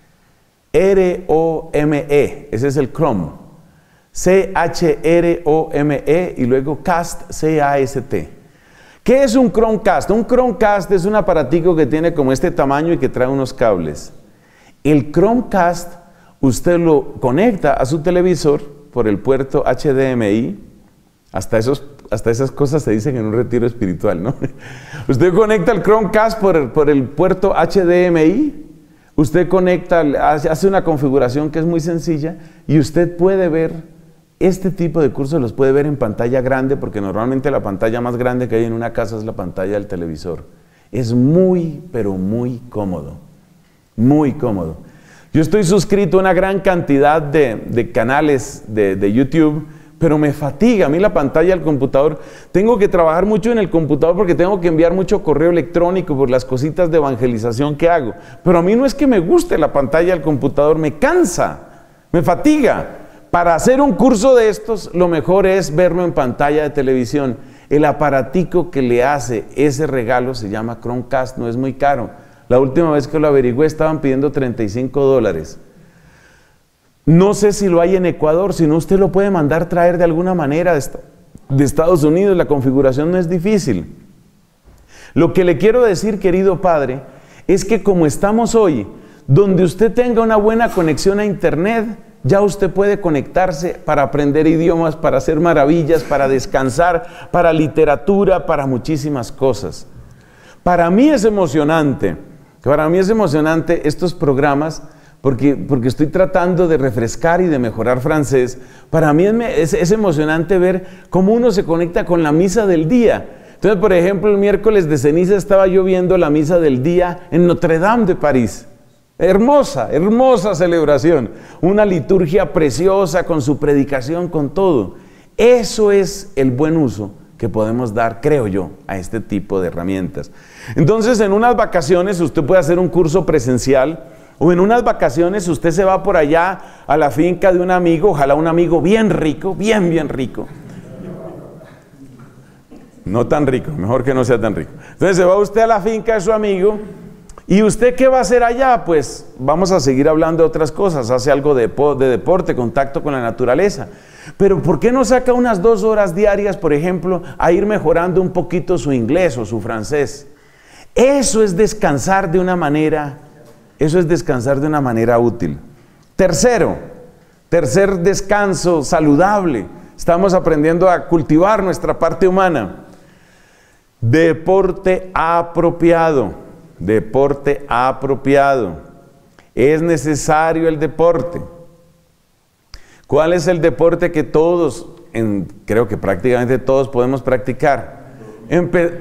S1: R O M E. Ese es el Chrome. C H R O M E y luego Cast, C A S T. ¿Qué es un Chromecast? Un Chromecast es un aparatico que tiene como este tamaño y que trae unos cables. El Chromecast usted lo conecta a su televisor por el puerto H D M I. Hasta, esos, hasta esas cosas se dicen en un retiro espiritual, ¿no? Usted conecta el Chromecast por el, por el puerto H D M I, usted conecta, hace una configuración que es muy sencilla y usted puede ver, este tipo de cursos los puede ver en pantalla grande, porque normalmente la pantalla más grande que hay en una casa es la pantalla del televisor. Es muy, pero muy cómodo, muy cómodo. Yo estoy suscrito a una gran cantidad de, de canales de, de YouTube, pero me fatiga a mí la pantalla del computador. Tengo que trabajar mucho en el computador porque tengo que enviar mucho correo electrónico por las cositas de evangelización que hago. Pero a mí no es que me guste la pantalla del computador, me cansa, me fatiga. Para hacer un curso de estos, lo mejor es verlo en pantalla de televisión. El aparatico que le hace ese regalo se llama Chromecast, no es muy caro. La última vez que lo averigüé estaban pidiendo treinta y cinco dólares. No sé si lo hay en Ecuador, si no usted lo puede mandar traer de alguna manera de Estados Unidos, la configuración no es difícil. Lo que le quiero decir, querido padre, es que como estamos hoy, donde usted tenga una buena conexión a internet, ya usted puede conectarse para aprender idiomas, para hacer maravillas, para descansar, para literatura, para muchísimas cosas. Para mí es emocionante, para mí es emocionante estos programas, Porque, porque estoy tratando de refrescar y de mejorar francés. Para mí es, es emocionante ver cómo uno se conecta con la misa del día. Entonces, por ejemplo, el miércoles de ceniza estaba yo viendo la misa del día en Notre Dame de París. Hermosa, hermosa celebración. Una liturgia preciosa con su predicación, con todo. Eso es el buen uso que podemos dar, creo yo, a este tipo de herramientas. Entonces, en unas vacaciones usted puede hacer un curso presencial. O en unas vacaciones usted se va por allá a la finca de un amigo, ojalá un amigo bien rico, bien, bien rico. No tan rico, mejor que no sea tan rico. Entonces se va usted a la finca de su amigo, ¿y usted qué va a hacer allá? Pues vamos a seguir hablando de otras cosas, hace algo de, de deporte, contacto con la naturaleza. Pero ¿por qué no saca unas dos horas diarias, por ejemplo, a ir mejorando un poquito su inglés o su francés? Eso es descansar de una manera Eso es descansar de una manera útil. Tercero, tercer descanso saludable. Estamos aprendiendo a cultivar nuestra parte humana. Deporte apropiado. Deporte apropiado. Es necesario el deporte. ¿Cuál es el deporte que todos, en, creo que prácticamente todos podemos practicar? Empe-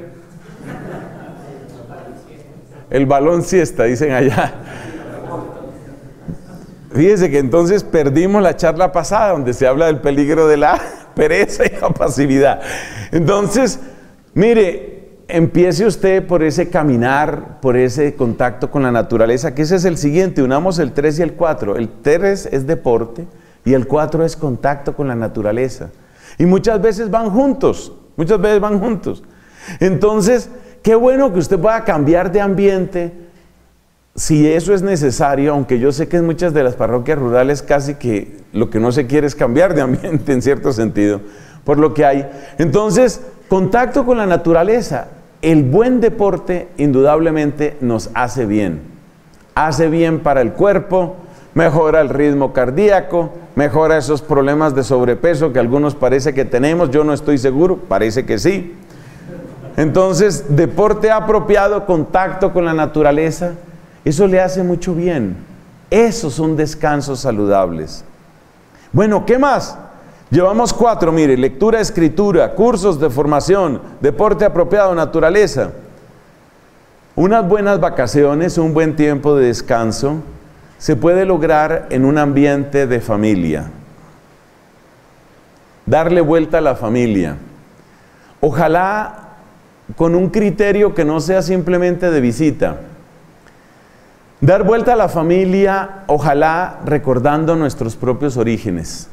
S1: el balón siesta, dicen allá. Fíjese que entonces perdimos la charla pasada donde se habla del peligro de la pereza y la pasividad. Entonces, mire, empiece usted por ese caminar, por ese contacto con la naturaleza, que ese es el siguiente, unamos el tres y el cuatro. El tres es deporte y el cuatro es contacto con la naturaleza. Y muchas veces van juntos, muchas veces van juntos. Entonces, qué bueno que usted pueda cambiar de ambiente, si eso es necesario, aunque yo sé que en muchas de las parroquias rurales casi que lo que no se quiere es cambiar de ambiente en cierto sentido, por lo que hay. Entonces, contacto con la naturaleza. El buen deporte indudablemente nos hace bien. Hace bien para el cuerpo, mejora el ritmo cardíaco, mejora esos problemas de sobrepeso que algunos parece que tenemos, yo no estoy seguro, parece que sí. Entonces, deporte apropiado, contacto con la naturaleza, eso le hace mucho bien. Esos son descansos saludables. Bueno, ¿qué más? Llevamos cuatro, mire, lectura, escritura, cursos de formación, deporte apropiado, naturaleza. Unas buenas vacaciones, un buen tiempo de descanso, se puede lograr en un ambiente de familia. Darle vuelta a la familia. Ojalá con un criterio que no sea simplemente de visita. Dar vuelta a la familia, ojalá recordando nuestros propios orígenes.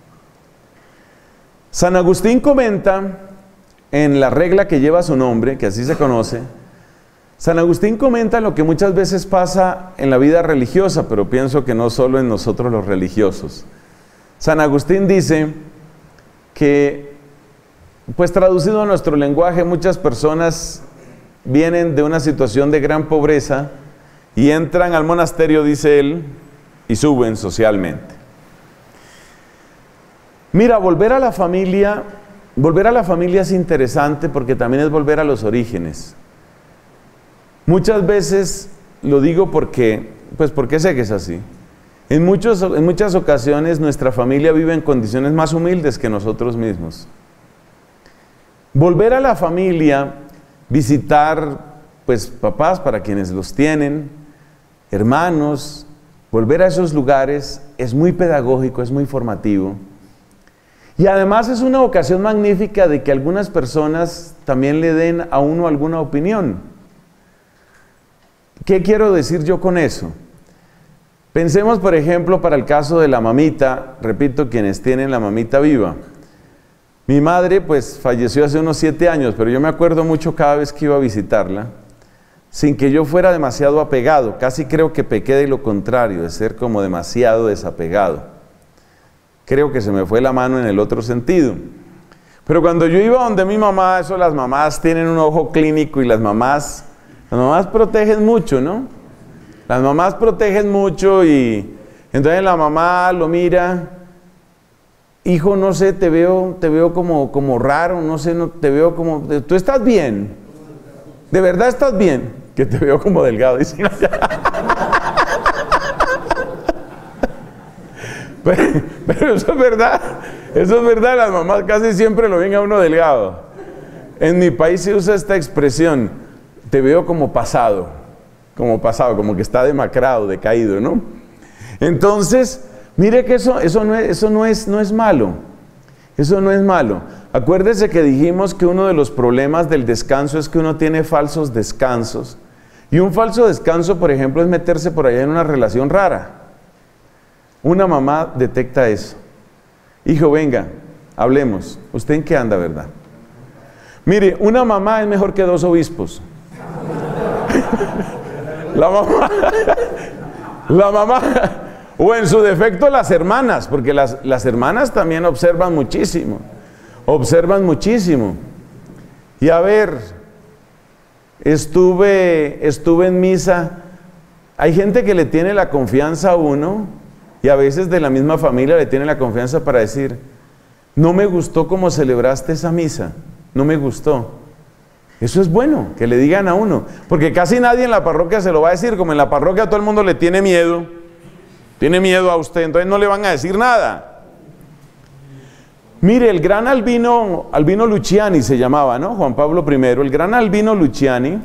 S1: San Agustín comenta en la regla que lleva su nombre, que así se conoce, San Agustín comenta lo que muchas veces pasa en la vida religiosa, pero pienso que no solo en nosotros los religiosos. San Agustín dice que, pues traducido a nuestro lenguaje, muchas personas vienen de una situación de gran pobreza y entran al monasterio, dice él, y suben socialmente. Mira, volver a la familia, volver a la familia es interesante porque también es volver a los orígenes. Muchas veces, lo digo porque, pues porque sé que es así, en, muchos, en muchas ocasiones nuestra familia vive en condiciones más humildes que nosotros mismos. Volver a la familia, visitar, pues papás para quienes los tienen, hermanos, volver a esos lugares es muy pedagógico, es muy formativo. Y además es una ocasión magnífica de que algunas personas también le den a uno alguna opinión. ¿Qué quiero decir yo con eso? Pensemos, por ejemplo, para el caso de la mamita, repito, quienes tienen la mamita viva. Mi madre, pues, falleció hace unos siete años, pero yo me acuerdo mucho cada vez que iba a visitarla, sin que yo fuera demasiado apegado. Casi creo que pequé de lo contrario, de ser como demasiado desapegado. Creo que se me fue la mano en el otro sentido. Pero cuando yo iba donde mi mamá, eso las mamás tienen un ojo clínico y las mamás, las mamás protegen mucho, ¿no? Las mamás protegen mucho y entonces la mamá lo mira, hijo, no sé, te veo, te veo como, como raro, no sé, no, te veo como, ¿tú estás bien? ¿De verdad estás bien? Que te veo como delgado, dice. Pero, pero eso es verdad, eso es verdad, las mamás casi siempre lo ven a uno delgado. En mi país se usa esta expresión, te veo como pasado, como pasado, como que está demacrado, decaído, ¿no? Entonces, mire que eso, eso, no, es, eso no, es, no es malo, eso no es malo. Acuérdese que dijimos que uno de los problemas del descanso es que uno tiene falsos descansos. Y un falso descanso, por ejemplo, es meterse por allá en una relación rara. Una mamá detecta eso. Hijo, venga, hablemos. ¿Usted en qué anda, verdad? Mire, una mamá es mejor que dos obispos. La mamá, la mamá, o en su defecto las hermanas, porque las, las hermanas también observan muchísimo. Observan muchísimo. Y a ver, estuve, estuve en misa. Hay gente que le tiene la confianza a uno. Y a veces de la misma familia le tiene la confianza para decir, no me gustó cómo celebraste esa misa, no me gustó. Eso es bueno, que le digan a uno, porque casi nadie en la parroquia se lo va a decir, como en la parroquia todo el mundo le tiene miedo, tiene miedo a usted, entonces no le van a decir nada. Mire, el gran Albino, Albino Luciani se llamaba, ¿no? Juan Pablo primero, el gran Albino Luciani,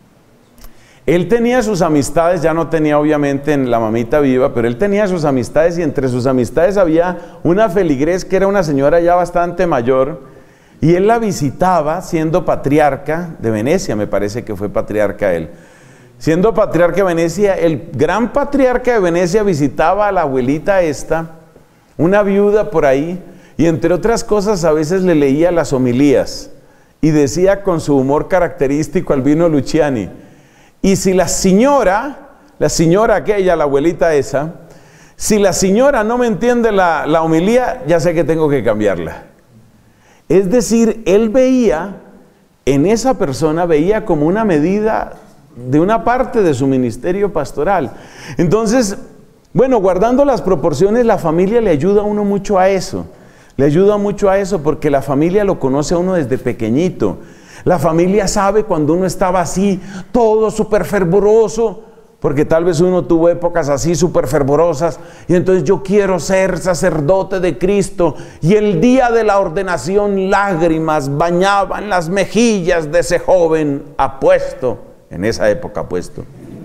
S1: él tenía sus amistades, ya no tenía obviamente en la mamita viva, pero él tenía sus amistades y entre sus amistades había una feligrés que era una señora ya bastante mayor, y él la visitaba siendo patriarca de Venecia, me parece que fue patriarca él. Siendo patriarca de Venecia, el gran patriarca de Venecia visitaba a la abuelita esta, una viuda por ahí, y entre otras cosas a veces le leía las homilías, y decía con su humor característico Albino Luciani, y si la señora, la señora aquella, la abuelita esa, si la señora no me entiende la, la homilía, ya sé que tengo que cambiarla. Es decir, él veía, en esa persona, veía como una medida de una parte de su ministerio pastoral. Entonces, bueno, guardando las proporciones, la familia le ayuda a uno mucho a eso. Le ayuda mucho a eso porque la familia lo conoce a uno desde pequeñito. La familia sabe cuando uno estaba así, todo súper fervoroso, porque tal vez uno tuvo épocas así súper fervorosas, y entonces yo quiero ser sacerdote de Cristo, y el día de la ordenación lágrimas bañaban las mejillas de ese joven apuesto, en esa época apuesto,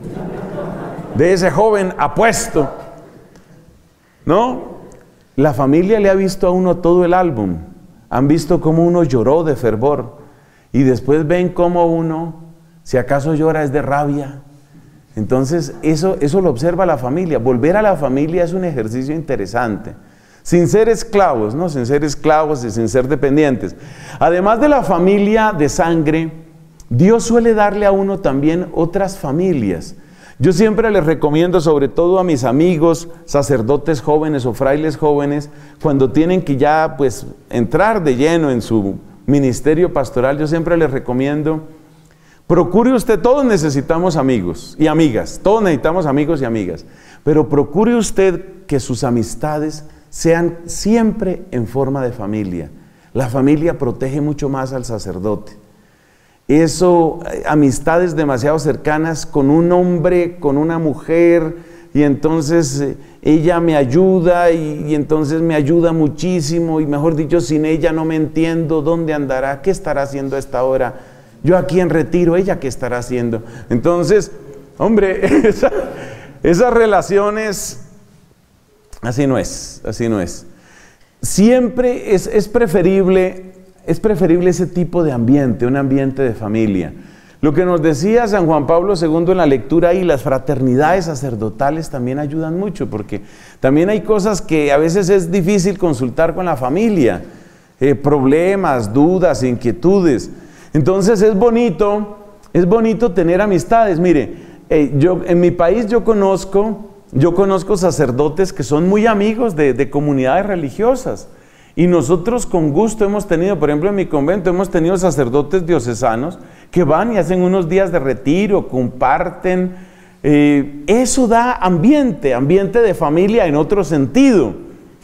S1: de ese joven apuesto, ¿no? La familia le ha visto a uno todo el álbum, han visto cómo uno lloró de fervor, y después ven cómo uno, si acaso llora es de rabia. Entonces eso, eso lo observa la familia. Volver a la familia es un ejercicio interesante, sin ser esclavos, ¿no? Sin ser esclavos y sin ser dependientes. Además de la familia de sangre, Dios suele darle a uno también otras familias. Yo siempre les recomiendo, sobre todo a mis amigos, sacerdotes jóvenes o frailes jóvenes, cuando tienen que ya pues entrar de lleno en su ministerio pastoral, yo siempre les recomiendo: procure usted, todos necesitamos amigos y amigas, todos necesitamos amigos y amigas, pero procure usted que sus amistades sean siempre en forma de familia. La familia protege mucho más al sacerdote. Eso, amistades demasiado cercanas con un hombre, con una mujer, y entonces eh, ella me ayuda y, y entonces me ayuda muchísimo, y mejor dicho, sin ella no me entiendo, ¿dónde andará? ¿Qué estará haciendo a esta hora? Yo aquí en retiro, ¿ella qué estará haciendo? Entonces, hombre, esa, esas relaciones, así no es, así no es. Siempre es, es preferible, es preferible ese tipo de ambiente, un ambiente de familia. Lo que nos decía San Juan Pablo segundo en la lectura, y las fraternidades sacerdotales también ayudan mucho, porque también hay cosas que a veces es difícil consultar con la familia, eh, problemas, dudas, inquietudes. Entonces es bonito, es bonito tener amistades. Mire, eh, yo, en mi país yo conozco, yo conozco sacerdotes que son muy amigos de, de comunidades religiosas, y nosotros con gusto hemos tenido, por ejemplo en mi convento hemos tenido sacerdotes diocesanos que van y hacen unos días de retiro, comparten, eh, eso da ambiente, ambiente de familia en otro sentido,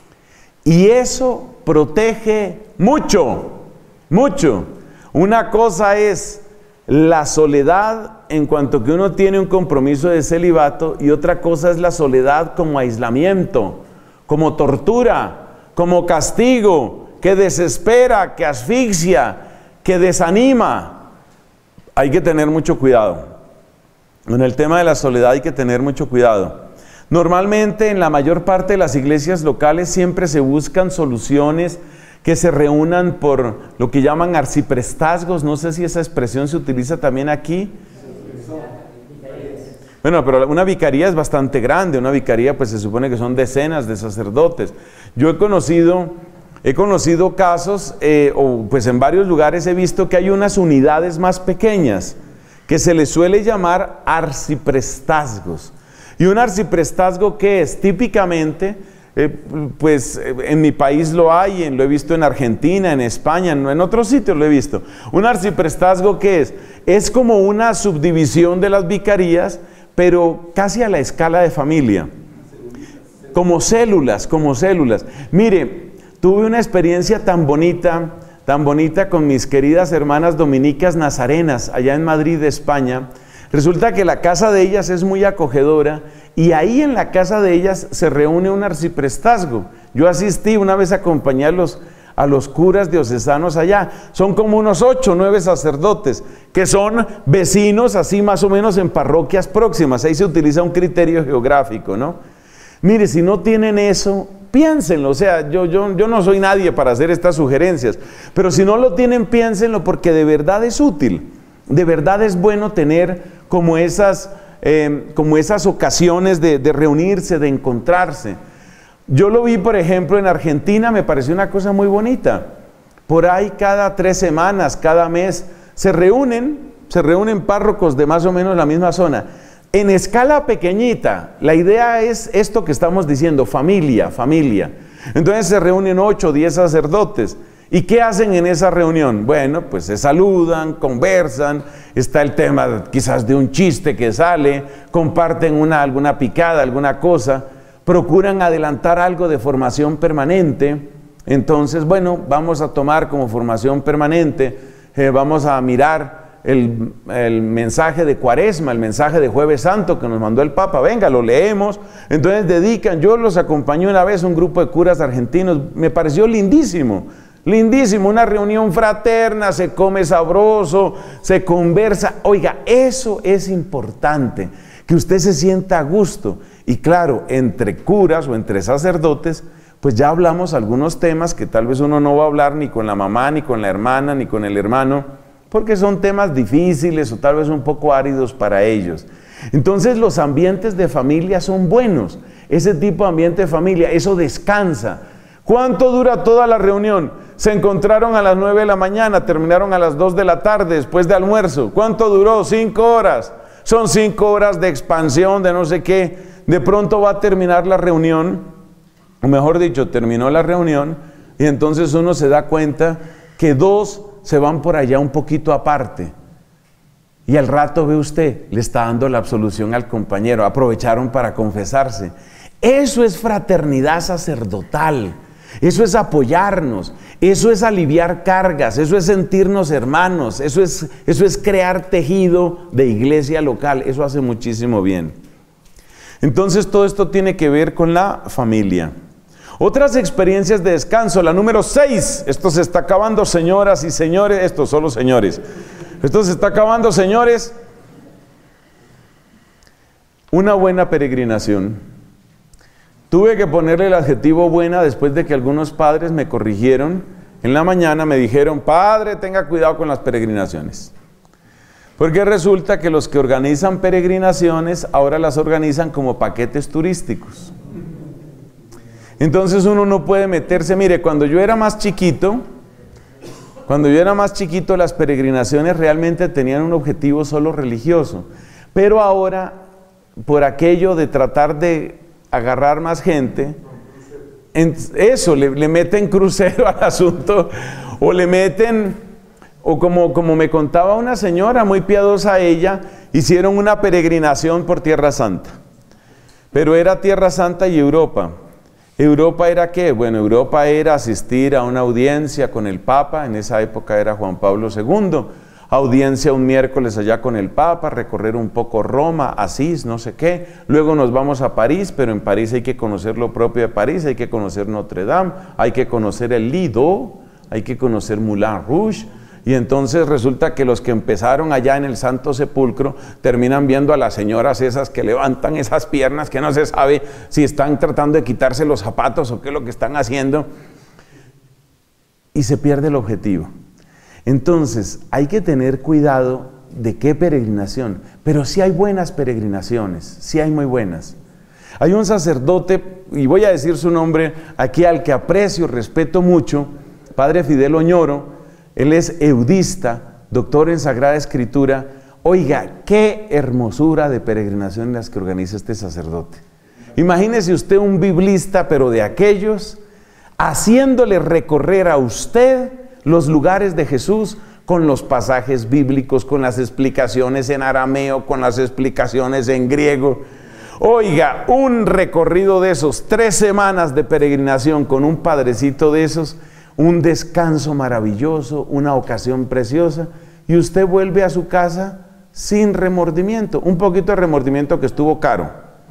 S1: y eso protege mucho, mucho. Una cosa es la soledad en cuanto que uno tiene un compromiso de celibato, y otra cosa es la soledad como aislamiento, como tortura, como castigo, que desespera, que asfixia, que desanima. Hay que tener mucho cuidado. En el tema de la soledad hay que tener mucho cuidado. Normalmente en la mayor parte de las iglesias locales siempre se buscan soluciones que se reúnan por lo que llaman arciprestazgos. No sé si esa expresión se utiliza también aquí. Bueno, pero una vicaría es bastante grande. Una vicaría pues se supone que son decenas de sacerdotes. Yo he conocido, he conocido casos, eh, o pues en varios lugares he visto que hay unas unidades más pequeñas que se les suele llamar arciprestazgos. ¿Y un arciprestazgo qué es? Típicamente, eh, pues en mi país lo hay, lo he visto en Argentina, en España, en otros sitios lo he visto. ¿Un arciprestazgo qué es? Es como una subdivisión de las vicarías, pero casi a la escala de familia. Como células, como células. Mire, tuve una experiencia tan bonita tan bonita con mis queridas hermanas dominicas nazarenas allá en Madrid, España. Resulta que la casa de ellas es muy acogedora y ahí en la casa de ellas se reúne un arciprestazgo. Yo asistí una vez a acompañar a los, a los curas diocesanos allá. Son como unos ocho o nueve sacerdotes que son vecinos así más o menos en parroquias próximas. Ahí se utiliza un criterio geográfico, ¿no? Mire, si no tienen eso, piénsenlo. O sea, yo, yo, yo no soy nadie para hacer estas sugerencias, pero si no lo tienen, piénsenlo, porque de verdad es útil. De verdad es bueno tener como esas, eh, como esas ocasiones de, de reunirse, de encontrarse. Yo lo vi, por ejemplo, en Argentina, me pareció una cosa muy bonita. Por ahí cada tres semanas, cada mes, se reúnen, se reúnen párrocos de más o menos la misma zona. En escala pequeñita, la idea es esto que estamos diciendo, familia, familia. Entonces se reúnen ocho o diez sacerdotes. ¿Y qué hacen en esa reunión? Bueno, pues se saludan, conversan, está el tema quizás de un chiste que sale, comparten una, alguna picada, alguna cosa, procuran adelantar algo de formación permanente. Entonces, bueno, vamos a tomar como formación permanente, eh, vamos a mirar El, el mensaje de Cuaresma, el mensaje de Jueves Santo que nos mandó el Papa. Venga, lo leemos. Entonces dedican, yo los acompañé una vez, un grupo de curas argentinos, me pareció lindísimo, lindísimo, una reunión fraterna, se come sabroso, se conversa. Oiga, eso es importante, que usted se sienta a gusto. Y claro, entre curas o entre sacerdotes, pues ya hablamos algunos temas que tal vez uno no va a hablar ni con la mamá, ni con la hermana, ni con el hermano, porque son temas difíciles o tal vez un poco áridos para ellos. Entonces los ambientes de familia son buenos. Ese tipo de ambiente de familia, eso descansa. ¿Cuánto dura toda la reunión? Se encontraron a las nueve de la mañana, terminaron a las dos de la tarde después de almuerzo. ¿Cuánto duró? Cinco horas. Son cinco horas de expansión, de no sé qué. De pronto va a terminar la reunión, o mejor dicho, terminó la reunión, y entonces uno se da cuenta que dos se van por allá un poquito aparte. Y al rato ve usted, le está dando la absolución al compañero, aprovecharon para confesarse. Eso es fraternidad sacerdotal, eso es apoyarnos, eso es aliviar cargas, eso es sentirnos hermanos, eso es, eso es crear tejido de iglesia local, eso hace muchísimo bien. Entonces todo esto tiene que ver con la familia. Otras experiencias de descanso, la número seis, esto se está acabando, señoras y señores, esto solo señores, esto se está acabando, señores. Una buena peregrinación. Tuve que ponerle el adjetivo buena después de que algunos padres me corrigieron. En la mañana me dijeron, padre, tenga cuidado con las peregrinaciones. Porque resulta que los que organizan peregrinaciones ahora las organizan como paquetes turísticos. Entonces uno no puede meterse. Mire, cuando yo era más chiquito, cuando yo era más chiquito, las peregrinaciones realmente tenían un objetivo solo religioso. Pero ahora, por aquello de tratar de agarrar más gente, en eso, le, le meten crucero al asunto, o le meten, o como, como me contaba una señora muy piadosa ella, hicieron una peregrinación por Tierra Santa. Pero era Tierra Santa y Europa. ¿Europa era qué? Bueno, Europa era asistir a una audiencia con el Papa, en esa época era Juan Pablo segundo, audiencia un miércoles allá con el Papa, recorrer un poco Roma, Asís, no sé qué, luego nos vamos a París, pero en París hay que conocer lo propio de París, hay que conocer Notre Dame, hay que conocer el Lido, hay que conocer Moulin Rouge. Y entonces resulta que los que empezaron allá en el Santo Sepulcro terminan viendo a las señoras esas que levantan esas piernas que no se sabe si están tratando de quitarse los zapatos o qué es lo que están haciendo. Y se pierde el objetivo. Entonces hay que tener cuidado de qué peregrinación. Pero sí hay buenas peregrinaciones, sí hay muy buenas. Hay un sacerdote, y voy a decir su nombre aquí al que aprecio, respeto mucho, Padre Fidel Oñoro. Él es eudista, doctor en Sagrada Escritura. Oiga, qué hermosura de peregrinación las que organiza este sacerdote. Imagínese usted un biblista, pero de aquellos, haciéndole recorrer a usted los lugares de Jesús con los pasajes bíblicos, con las explicaciones en arameo, con las explicaciones en griego. Oiga, un recorrido de esos, tres semanas de peregrinación con un padrecito de esos. un descanso maravilloso, una ocasión preciosa, y usted vuelve a su casa sin remordimiento. Un poquito de remordimiento que estuvo caro.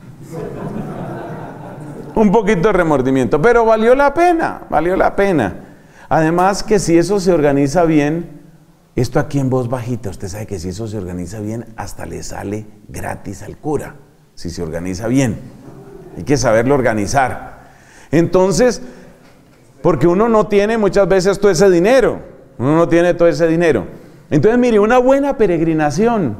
S1: Un poquito de remordimiento, pero valió la pena, valió la pena. Además que si eso se organiza bien, esto aquí en voz bajita, usted sabe que si eso se organiza bien, hasta le sale gratis al cura, si se organiza bien. Hay que saberlo organizar. Entonces, porque uno no tiene muchas veces todo ese dinero, uno no tiene todo ese dinero. Entonces, mire, una buena peregrinación.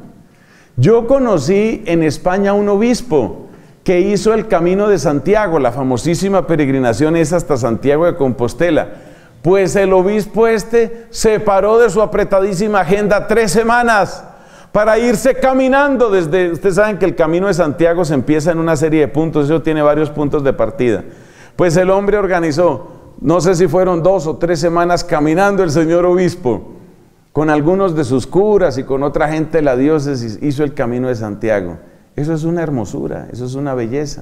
S1: Yo conocí en España un obispo que hizo el Camino de Santiago, la famosísima peregrinación es hasta Santiago de Compostela. Pues el obispo este se paró de su apretadísima agenda tres semanas para irse caminando desde, ustedes saben que el Camino de Santiago se empieza en una serie de puntos, eso tiene varios puntos de partida. Pues el hombre organizó, no sé si fueron dos o tres semanas caminando el señor obispo, con algunos de sus curas y con otra gente de la diócesis, hizo el Camino de Santiago. Eso es una hermosura, eso es una belleza.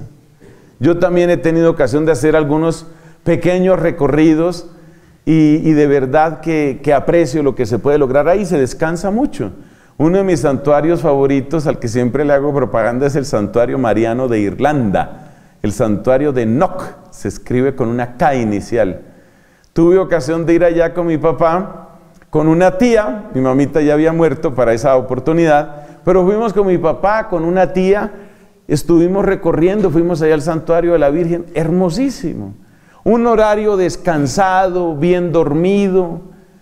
S1: Yo también he tenido ocasión de hacer algunos pequeños recorridos y, y de verdad que, que aprecio lo que se puede lograr ahí, se descansa mucho. Uno de mis santuarios favoritos, al que siempre le hago propaganda, es el santuario mariano de Irlanda, el santuario de Knock, se escribe con una K inicial. Tuve ocasión de ir allá con mi papá, con una tía, mi mamita ya había muerto para esa oportunidad, pero fuimos con mi papá, con una tía, estuvimos recorriendo, fuimos allá al santuario de la Virgen, hermosísimo. Un horario descansado, bien dormido,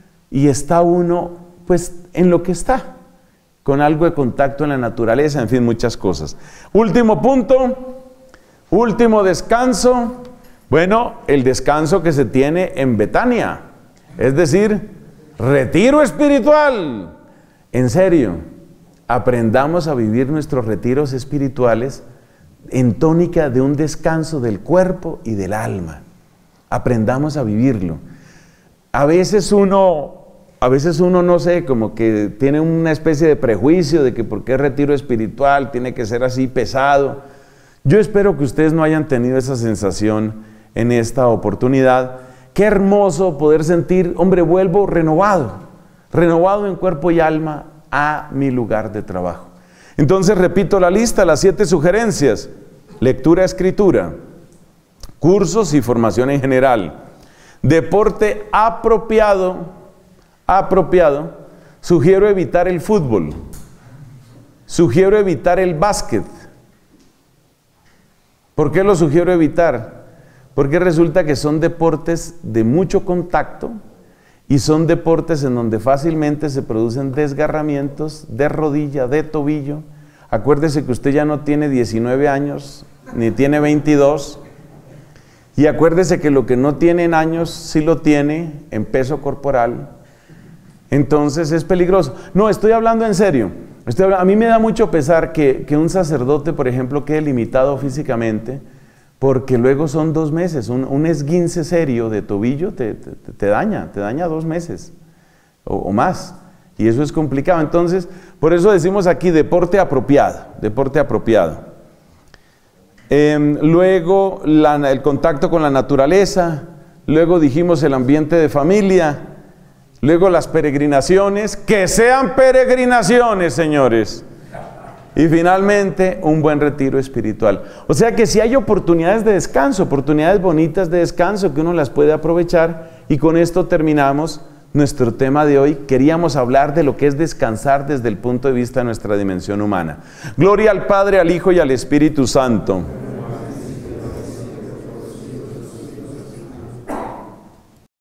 S1: y está uno, pues, en lo que está, con algo de contacto en la naturaleza, en fin, muchas cosas. Último punto, último descanso, bueno, el descanso que se tiene en Betania, es decir, retiro espiritual. En serio. Aprendamos a vivir nuestros retiros espirituales en tónica de un descanso del cuerpo y del alma. Aprendamos a vivirlo. A veces uno, a veces uno no sé, como que tiene una especie de prejuicio de que por qué retiro espiritual tiene que ser así pesado. Yo espero que ustedes no hayan tenido esa sensación en esta oportunidad. Qué hermoso poder sentir, hombre, vuelvo renovado, renovado en cuerpo y alma, a mi lugar de trabajo. Entonces repito la lista, las siete sugerencias: lectura, escritura, cursos y formación en general, deporte apropiado, apropiado, sugiero evitar el fútbol, sugiero evitar el básquet. ¿Por qué lo sugiero evitar? Porque resulta que son deportes de mucho contacto, y son deportes en donde fácilmente se producen desgarramientos de rodilla, de tobillo. Acuérdese que usted ya no tiene diecinueve años, ni tiene veintidós. Y acuérdese que lo que no tiene en años, sí lo tiene en peso corporal. Entonces es peligroso. No, estoy hablando en serio. Estoy hablando, a mí me da mucho pesar que, que un sacerdote, por ejemplo, quede limitado físicamente, porque luego son dos meses, un, un esguince serio de tobillo te, te, te daña, te daña dos meses o, o más, y eso es complicado. Entonces, por eso decimos aquí deporte apropiado, deporte apropiado. Eh, luego la, el contacto con la naturaleza, luego dijimos el ambiente de familia, luego las peregrinaciones, que sean peregrinaciones, señores. Y finalmente, un buen retiro espiritual. O sea que si hay oportunidades de descanso, oportunidades bonitas de descanso que uno las puede aprovechar. Y con esto terminamos nuestro tema de hoy. Queríamos hablar de lo que es descansar desde el punto de vista de nuestra dimensión humana. Gloria al Padre, al Hijo y al Espíritu Santo.